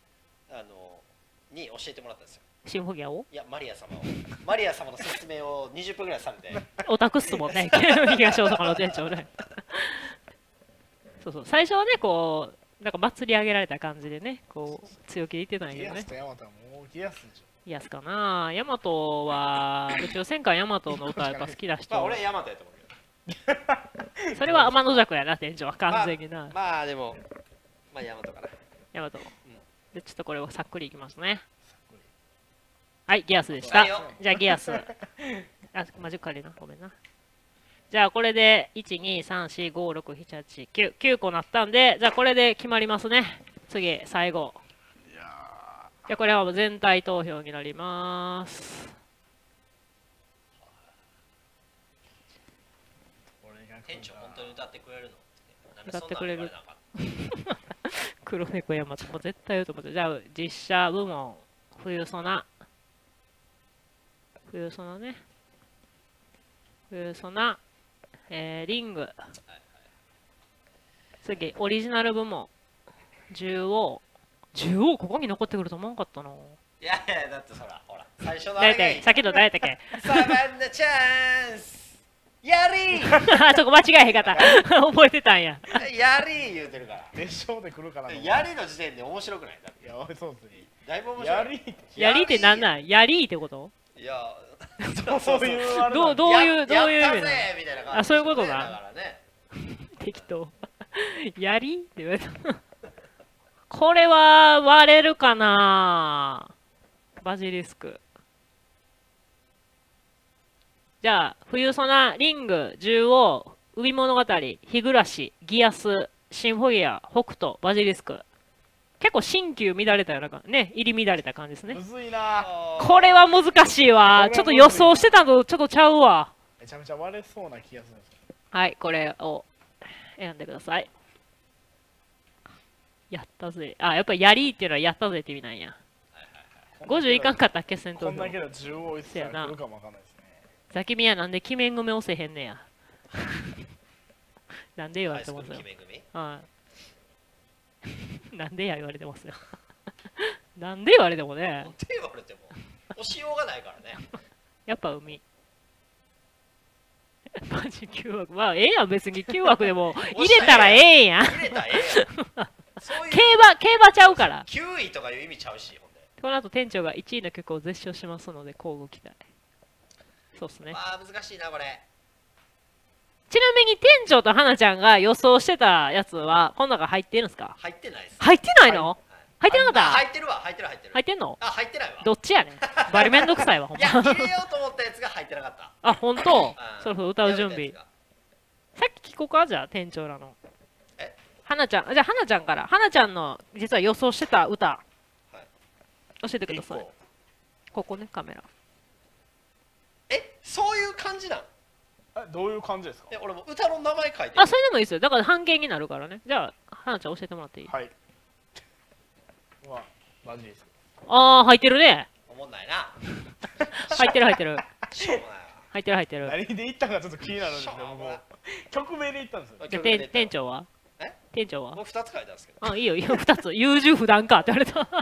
に教えてもらったんですよ。 シンフォギアをいやマリア様をマリア様の説明を20分ぐらいされてオタクっすもんね東大阪の店長ねそうそう、最初はねこうなんか祭り上げられた感じでねこう強気で言ってたんやけどね。 ギアスとヤマトはもうギアスでしょ。 ギアスかな。ヤマトは宇宙戦艦ヤマトの歌やっぱ好きな人まあ俺ヤマトやと思うけどそれは天の弱やな店長は完全にな、 まあでもまあヤマトかな。 ヤマト、でちょっとこれをさっくりいきますね。はい、ギアスでした。 はいよじゃあギアス。あ、マジかりな。ごめんな。じゃあこれで、1、2、3、4、5、6、7、8、9。9個なったんで、じゃあこれで決まりますね。次、最後。 いやじゃあこれはもう全体投票になります。 店長本当に歌ってくれるの？ 歌ってくれるなんでそんなの言われなかった黒猫山とも絶対言うと思って。じゃあ実写部門、冬ソナ。冬ソナね。冬ソナ。リング。次、オリジナル部門。獣王。獣王ここに残ってくると思わんかったな。 いやいやだってほら最初のあれがいい。 さっきの誰やったっけサバンナチャンスやりあそこ間違えへんかった覚えてたんや。 やり言うてるから熱唱で来るかな。 やりの時点で面白くない？だっていやそうですね。 だいぶ面白い。 やりってやりってなんなんやりってこと？ いやそういうあれどういう意味やったなのぜみたいな感じ。 あそういうことだだからね。 適当やりって言われたこれは割れるかな。バジリスク。じゃあ冬ソナ、リング、獣王、海物語、日暮らし、ギアス、シンフォギア、北斗、バジリスク。結構新旧乱れたような感じね、入り乱れた感じですねむ。ずいな。 これは難しいわ。ちょっと予想してたのとちょっとちゃうわ。 めちゃめちゃ割れそうな気がするんですよ。 はい、これを選んでください。やったぜ。あ、やっぱりやりっていうのはやったぜって意味なんや。50いかんかったら決戦投票こんだ。けの10を一切来るかもわかんないですね。 ザキミヤなんで鬼面組押せへんねや。なんで言わハイスクーれてますよ。 ル決め組。 はい。なんでや言われてますよ。なんで言われてもねな。んて言われても押しようがないからね。 やっぱ海。マジ9枠。まあ、ええやん、別に9枠でも入れたらええやん。 入れたらええやん。そういう競馬ちゃうから。 9位とかいう意味ちゃうし、ほんで。 この後店長が1位の曲を絶唱しますので、交互期待。そうっすね。 ああ難しいなこれ。 ちなみに店長と花ちゃんが予想してたやつは、この中入ってるんですか？ 入ってないです。 入ってないの？ はい入ってなかった？ 入ってるわ、入ってる。 入ってんの？ あ、入ってないわ。 どっちやねん。バリめんどくさいわ、ほんいや、 ま。 入れようと思ったやつが入ってなかった。 あ、ほんと？ うんそろそろ歌う準備。 やさっき聞こうか、じゃあ、店長らの。 え？ 花ちゃん、じゃあ花ちゃんから。花ちゃんの実は予想してた歌。教えてください。ここね、カメラ。 え、そういう感じなん？ どういう感じですか？ え、俺も歌の名前書いてる。 あ、それでもいいですよ。だから半減になるからね。じゃあ、花ちゃん教えてもらっていい？ はい。マジです。 あー、入ってるね。 おもんないな。 入ってる。 しょうもないわ。 入ってる。 何で行ったかちょっと気になるんですけど、 しょうもない曲名で行ったんですよ。 じゃあ店長は？ え？ 店長は？ 僕2つ書いたんですけど。 あ、いいよ、2つ。優柔不断かって言われた。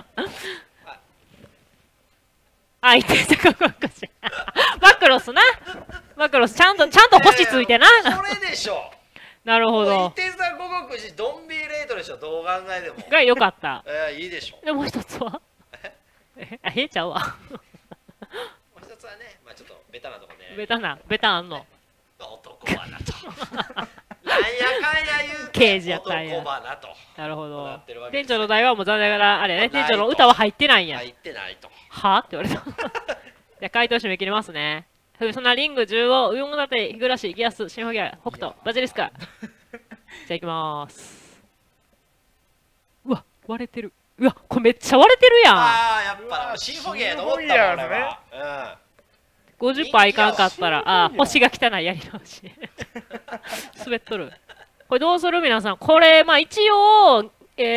あ、言ってたかもしれない。マクロスな。マクロス、ちゃんと星ついてな。 それでしょ。 なるほ伊ど。 手座五国寺ドンビーレートでしょ、どう考えても。 が良かった。 いいでしょ。 で、もう一つは？ちゃうわ。 もう一つはね、まあちょっとベタなとこね。 ベタあんの。 男花と。なんやかんや言う刑事やったんや。 男花と。 なるほどなってるわけです店長の題はもう残念ながら、あれね、 ないと店長の歌は入ってないんや。 入ってないと。 はって言われた。じゃあ、回答締め切りますね。 そんなリング、中央、ウヨンダテ、日暮、ギアス、シンフォギア、北斗、バジリスク。じゃあ行きまーす。うわ、割れてる。うわ、これめっちゃ割れてるやん。 ああ、やっぱシンフォギアやと思ったもん、俺は。 50%いかんかったら、あー、星が汚い、やり直し。滑っとる。これどうする皆さん。これ、まあ一応、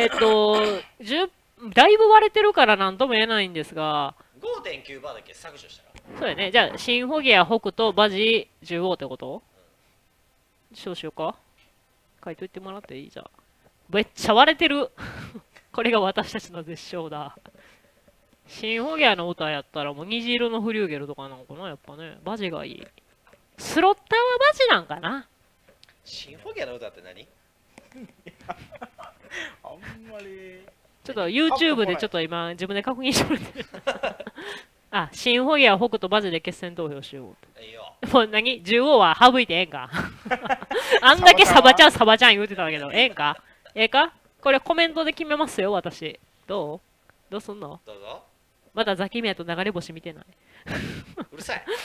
だいぶ割れてるからなんとも言えないんですが、 5.9 バーだけ削除したら。 そうやね。じゃあ、シンフォギア、北斗、バジ、中央ってこと、そうしようか。書いといてもらっていい？じゃあ。めっちゃ割れてる。これが私たちの絶唱だ。シンフォギアの歌やったらもう虹色のフリューゲルとかなのかな、やっぱね。バジがいい。スロッターはバジなんかな。 シンフォギアの歌って何？ あんまりちょっと YouTube でちょっと今自分で確認してもらってる。あ、シンフォギア、北斗、バジで決選投票しよいいよ。 う。もう何縦横は省いてええんか。あんだけサバちゃん言うてたけど、ええんか、ええか、これコメントで決めますよ、私。どうすんの？ どうぞ。 まだザキミヤと流れ星見てない。 うるさい。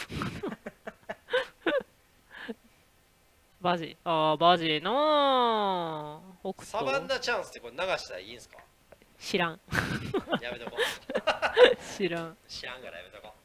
バジ。ああ、バジなぁ。北サバン斗。 ナチャンスってこれ流したらいいんすか？ 知らん。 やめとこ知らん。 知らんからやめとこ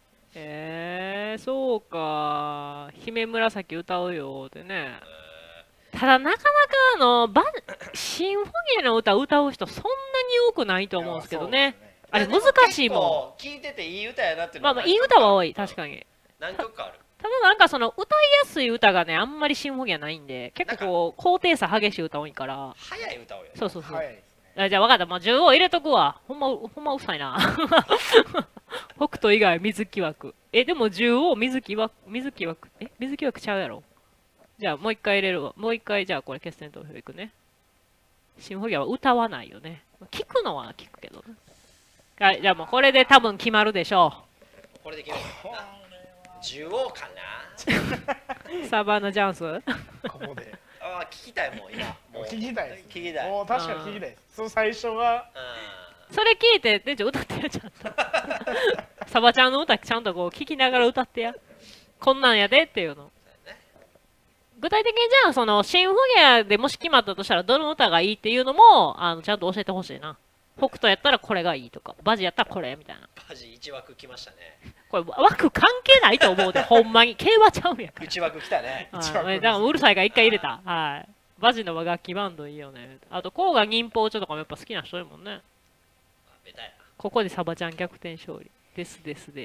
そうか。姫紫歌うよってね。ただなかなかシンフォギアの歌歌う人そんなに多くないと思うんですけどね。あれ難しいもん。聞いてていい歌やなって。 ん。まあまあいい歌は多い、確かに。 何曲かある。 ただなんかその歌いやすい歌がね、あんまりシンフォギアないんで、結構こう高低差激しい歌多いから。 早い歌をよ。 そうそうそう。 早いですね。 じゃあ分かった。もう10を入れとくわ。ほんまうさいな。北斗以外水木枠。でも10を水木枠ちゃうやろ。じゃあもう一回入れるわ。もう一回じゃあこれ決選投票いくね。シンフォギアは歌わないよね。聞くのは聞くけどね。はい、じゃあもうこれで多分決まるでしょこれで決めるな。10王かな。 サバンナジャンス。 ここでああ、聞きたいもん今。もう聞きたいです。 聞きたい。 もう確かに聞きたいです。その最初がそれ聞いて店長歌ってや、ちゃんと。サバちゃんの歌ちゃんとこう聞きながら歌ってや。こんなんやでっていうの。具体的にじゃあそのシンフォギアでもし決まったとしたらどの歌がいいっていうのもちゃんと教えてほしいな。北斗やったらこれがいいとか、バジやったらこれみたいな。 バジ1枠来ましたね。 これ枠関係ないと思うで、ほんまに。競馬ちゃうんやから。 1枠来たね。 だからうるさいから一回入れた。はい。バジの和楽器バンドいいよね。あと、甲賀忍法帳とかもやっぱ好きな人いるもんね。 ベタやな。 ここでサバちゃん逆転勝利。です。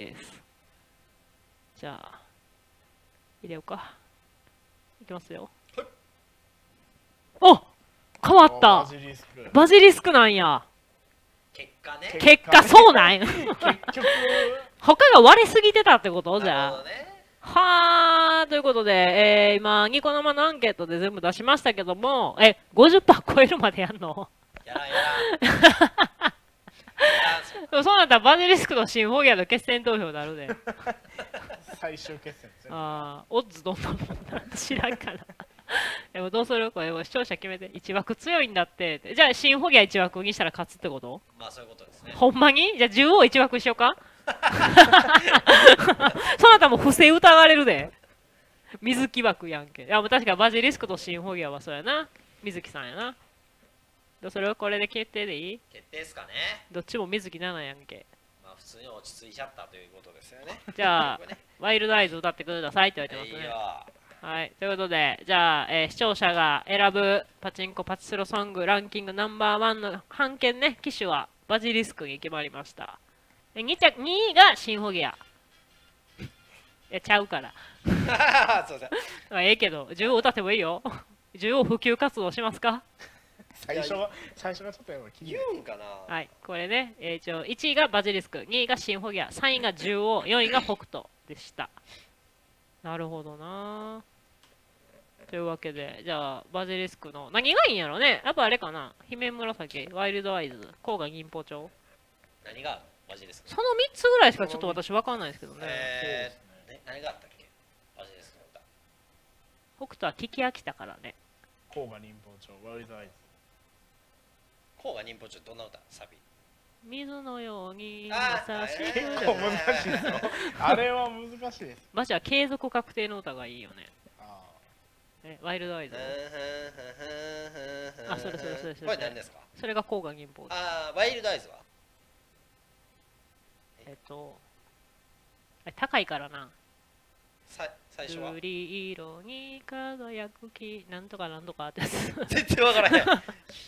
じゃあ、入れようか。いきますよ。 はい。 お、変わったバジリスク。 バジリスクなんや。 結果ね。 結果そうなんや。 結局他が割れすぎてたってことじゃあ。 なるほどね。 はー、ということで、今、ニコ生のアンケートで全部出しましたけども、50% 超えるまでやんの？ やらんやらん。 そうなったらバジリスクのシンフォギアの決選投票になるで。 最終決戦ですよ。 オッズどんなもんなん知らんから。でもどうするこれ、視聴者決めて。1枠強いんだって。じゃあ、シンフォギア1枠にしたら勝つってこと？ まあそういうことですね。 ほんまに？じゃあ、10を1枠しようか。そうなったらもう不正疑われるで。水木枠やんけ。いや、もう確かバジリスクとシンフォギアはそうやな。水木さんやな。それはこれで決定でいい？ 決定ですかね。 どっちも水木7やんけ。 まあ普通に落ち着いちゃったということですよね。 じゃあこれね、 ワイルドアイズ歌ってくださいって言われてますね。 いいよ。 はい。ということで、じゃあ、視聴者が選ぶパチンコパチスロソングランキングナンバーワンの半券ね、機種はバジリスクに決まりました。2位がシンフォギア。ちゃうから。 すいません。 ええけど、10を歌ってもいいよ。10を普及活動しますか？ 最初がちょっとやっぱ言うんかな。 はい、これね、一応1位がバジリスク、2位がシンフォギア、3位が10王、4位が北斗でした。なるほどな。というわけで、じゃあ、バジリスクの、何がいいんやろね。やっぱあれかな。姫紫、ワイルドアイズ、甲賀銀包丁。 何があるのマジですか？ その3つぐらいしかちょっと私わかんないですけどね。 何があったっけマジですか？ 北斗は聞き飽きたからね。 甲賀忍法帳ワイルドアイズ。 甲賀忍法帳どんな歌サビ？ 水のように優あしく結構難しいですよ。あれは難しいです。 マジは継続確定の歌がいいよね。 あワイルドアイズ。あ、それそれそれそれ。 これ何ですか？ それが甲賀銀宝です。 ああ、ワイルドアイズは高いからな。 最初は瑠璃色に輝く木、なんとかなんとかってやつ。 全然わからへん。じゃあ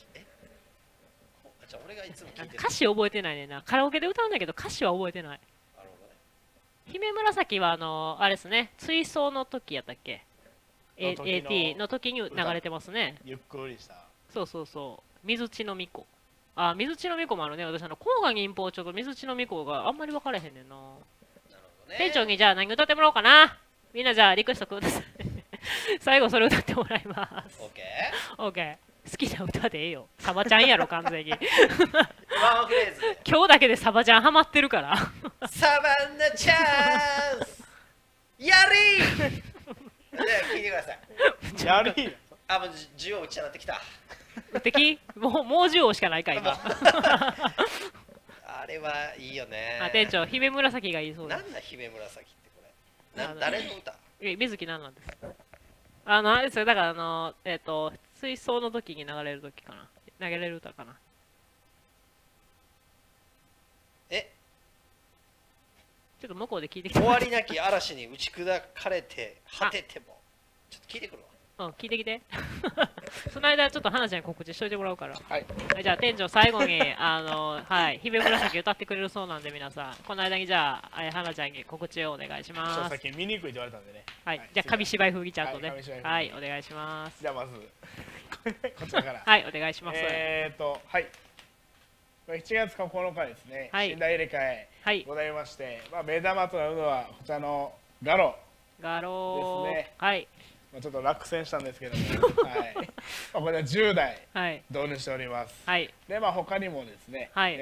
俺がいつも聞いてる。 歌詞覚えてないねんな。カラオケで歌うんだけど歌詞は覚えてない。 なるほどね。 姫紫はあれですね、追走の時やったっけ？ の時の AT の時に流れてますね。 ゆっくりした。 そうそうそう。水地の巫女。あ、水地の巫女もあるね。私、甲賀銀宝ちょっと水地の巫女があんまり分からへんねんな。 なるほどね。 店長にじゃあ何歌ってもらおうかな。みんなじゃあリクエストください。最後それ歌ってもらいます。 オッケオッケー。好きな歌でええよ。サバちゃんやろ、完全に。 ー。ワンフレーズで。 今日だけでサバちゃんハマってるから。 サバンナチャンスやりーでは聞いてください。 やりあ、もう10を打ち上がってきた。 敵もう10王しかないか、今。 あれはいいよね。 あ、店長、姫紫がいいそうでなんだ姫紫ってこれ。誰の歌？ す。水木なんなんです。あれですよ、だから水槽の時に流れる時かな。流れる歌かな。 え、 ちょっと向こうで聞いてきて。 終わりなき嵐に打ち砕かれて果てても。ちょっと聞いてくるわ。 うん、聞いてきて。その間、ちょっと花ちゃんに告知しといてもらうから。 はい。 じゃあ、店長、最後に、はい、姫紫歌ってくれるそうなんで、皆さん、この間に、じゃあ、花ちゃんに告知をお願いしちょっます。 と先見にくいって言われたんでね。 はい、じゃあ、紙芝居風にちゃんとね。 はい紙芝居風にはい、お願いします。 じゃあまずこちらから。 はい、お願いします。 はい。これ7月9日ですね。 はい寝台入れ替えはい、 ございまして、まあ目玉となるのはこちらのガロ。 ガロー。 ですねはい、 まあちょっと落選したんですけども、はい。まあこれは10台はい、 導入しております。 はい、 でまあ他にもですね。 はい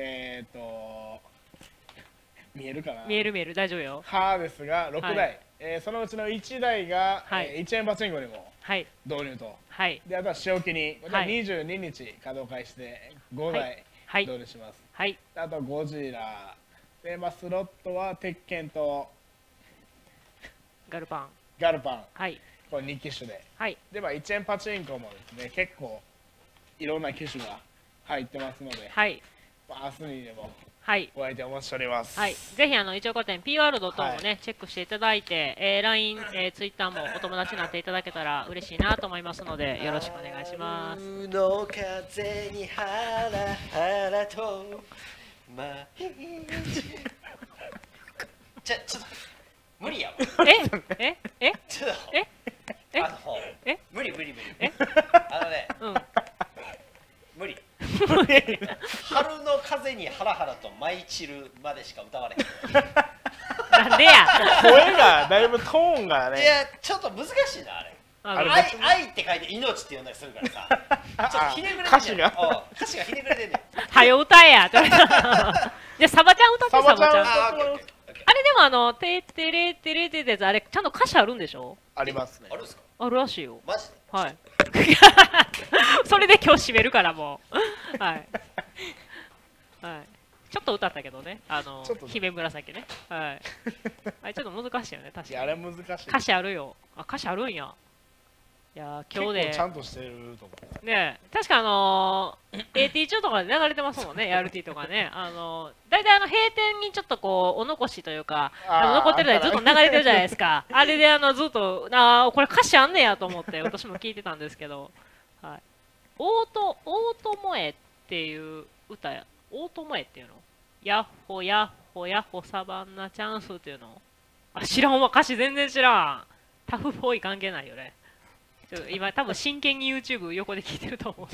見えるかな。 見える見える、大丈夫よ。 はですが6台、 はいそのうちの1台が、 はい 1円パチンコにもはい、 導入と。 はい、 であとは仕置きに、こちらはい 22日稼働開始で5台はい、 導入します。 はい、 あとゴジラで、まあ、スロットは鉄拳とガルパン。 ガルパン、 はい、 これ2機種で、 はい、 で、まあ、1円パチンコもですね結構いろんな機種が入ってますので、 はい、 まあ、明日にでもはい。 お相手お待ちしております。 はい、ぜひ一応店 P ワールド等もね、 はいチェックしていただいて、LINE、Twitter もお友達になっていただけたら嬉しいなと思いますので、よろしくお願いします。 春の風にハラハラと毎日ちょっと無理やわ。 えちょっとえええ無理無理無理。 えうん。 無理。春の風にハラハラと舞い散るまでしか歌われへん。 なんでや声がだいぶトーンがね、 いや、ちょっと難しいな、あれ。 あのあれ愛って書いて命って呼んだりするからさ。ちょっとひねくれてんねん。 歌詞が歌詞がひねくれてんねん。 はよ歌えやって言われたじゃあサバちゃん歌ってサバちゃんサバちゃんあ、オッケーオッケーオッケー。 あれでもてってれってれってってやつあれちゃんと歌詞あるんでしょ？ ありますねあるんですか？ あるらしいよ。 マジで？ はいそれで今日締めるからもうはいはいちょっと歌ったけどねちょっとね姫紫ねはいあれちょっと難しいよね確かにいやあれ難しい。 歌詞あるよあ歌詞あるんやいや今日で結構ちゃんとしてると思う。 ねえ確かAT 中とかで流れてますもんね ART とかね大体閉店にちょっとこうお残しというか残ってる間ずっと流れてるじゃないですかあれでずっとこれ歌詞あんねやと思って私も聞いてたんですけどはいオート萌えっていう歌やオート萌えっていうのヤッホヤッホヤッホサバンナチャンスっていうのあ知らんわ歌詞全然知らんタフっぽい関係ないよね今多分真剣に YouTube 横で聞いてると思う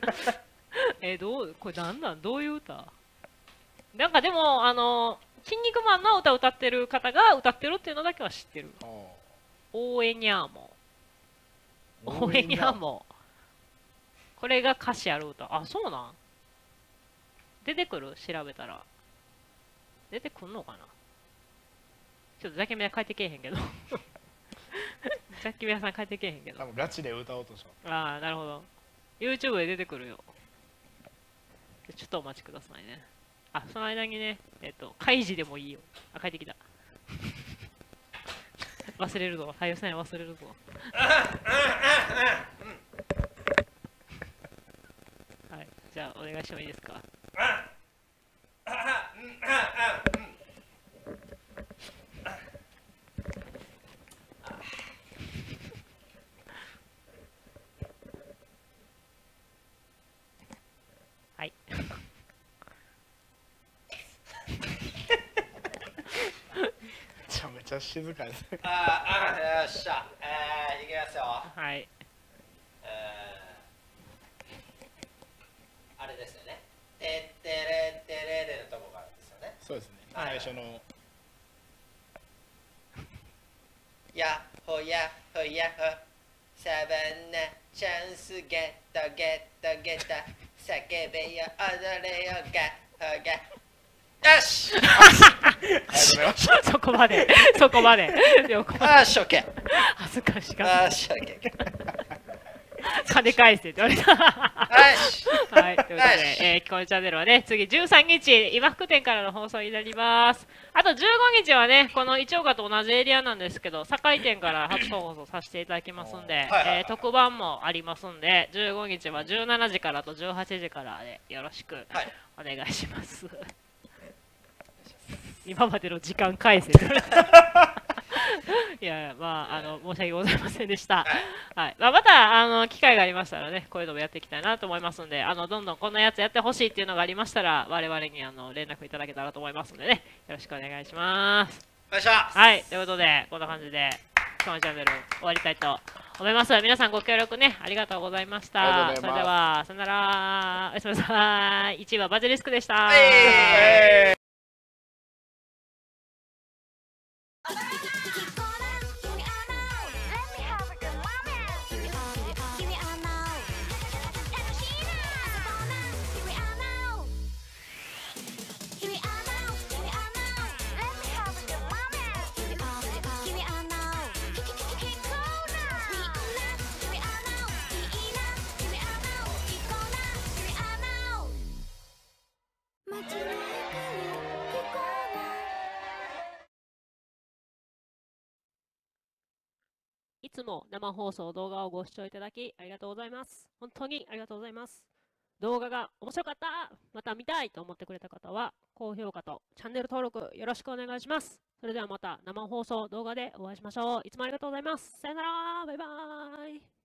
これどういう歌なんかでも筋肉マンの歌を歌ってる方が歌ってるっていうのだけは知ってる応援にゃーも応援にゃーもこれが歌詞ある歌あそうなん出てくる調べたら出てくんのかなちょっとザキミヤ帰ってけえへんけどザキミヤさん帰ってけえへんけど多分ガチで歌おうとします。 ああなるほど YouTube で出てくるよちょっとお待ちくださいねあ、その間にね、開示でもいいよ。あ、帰ってきた。忘れるぞ。俳優さん忘れるぞ。はい、じゃあお願いしてもいいですか。はい。 めちゃめちゃ静かです。 よっしゃ。いきますよ。 はい。 あれですよね。てってれってれれのとこがあるんですよね。 そうですね。 はい最初の。 やっほやっほやっほ。サバンナチャンスゲットゲットゲット。叫べよ踊れよガッホガ。よし。 ありがとうございました。 そこまで、そこまで。よこあーし、オッケー。 恥ずかしかった。 あーし、オッケー。 金返せって言われた。 よし。 はい、ということで、キコネチャンネルはね、次13日、今福店からの放送になります。あと15日はね、この一岡と同じエリアなんですけど、堺店から初放送させていただきますんで、特番もありますんで、15日は17時からと18時からでよろしくお願いします。今までの時間返せ。いや、まあ、申し訳ございませんでした。はい、まあ、また、機会がありましたらね、こういうのもやっていきたいなと思いますので、どんどんこんなやつやってほしいっていうのがありましたら、我々に連絡いただけたらと思いますのでね、よろしくお願いします。 お願いします。 はい、ということで、こんな感じで、このチャンネル終わりたいと思います。皆さんご協力ね、ありがとうございましあた。それでは、さよなら。おやすみなさい。1位はバジリスクでした。いつも生放送動画をご視聴いただきありがとうございます。本当にありがとうございます。動画が面白かった、また見たいと思ってくれた方は、高評価とチャンネル登録よろしくお願いします。それではまた生放送動画でお会いしましょう。いつもありがとうございます。さよなら、バイバーイ。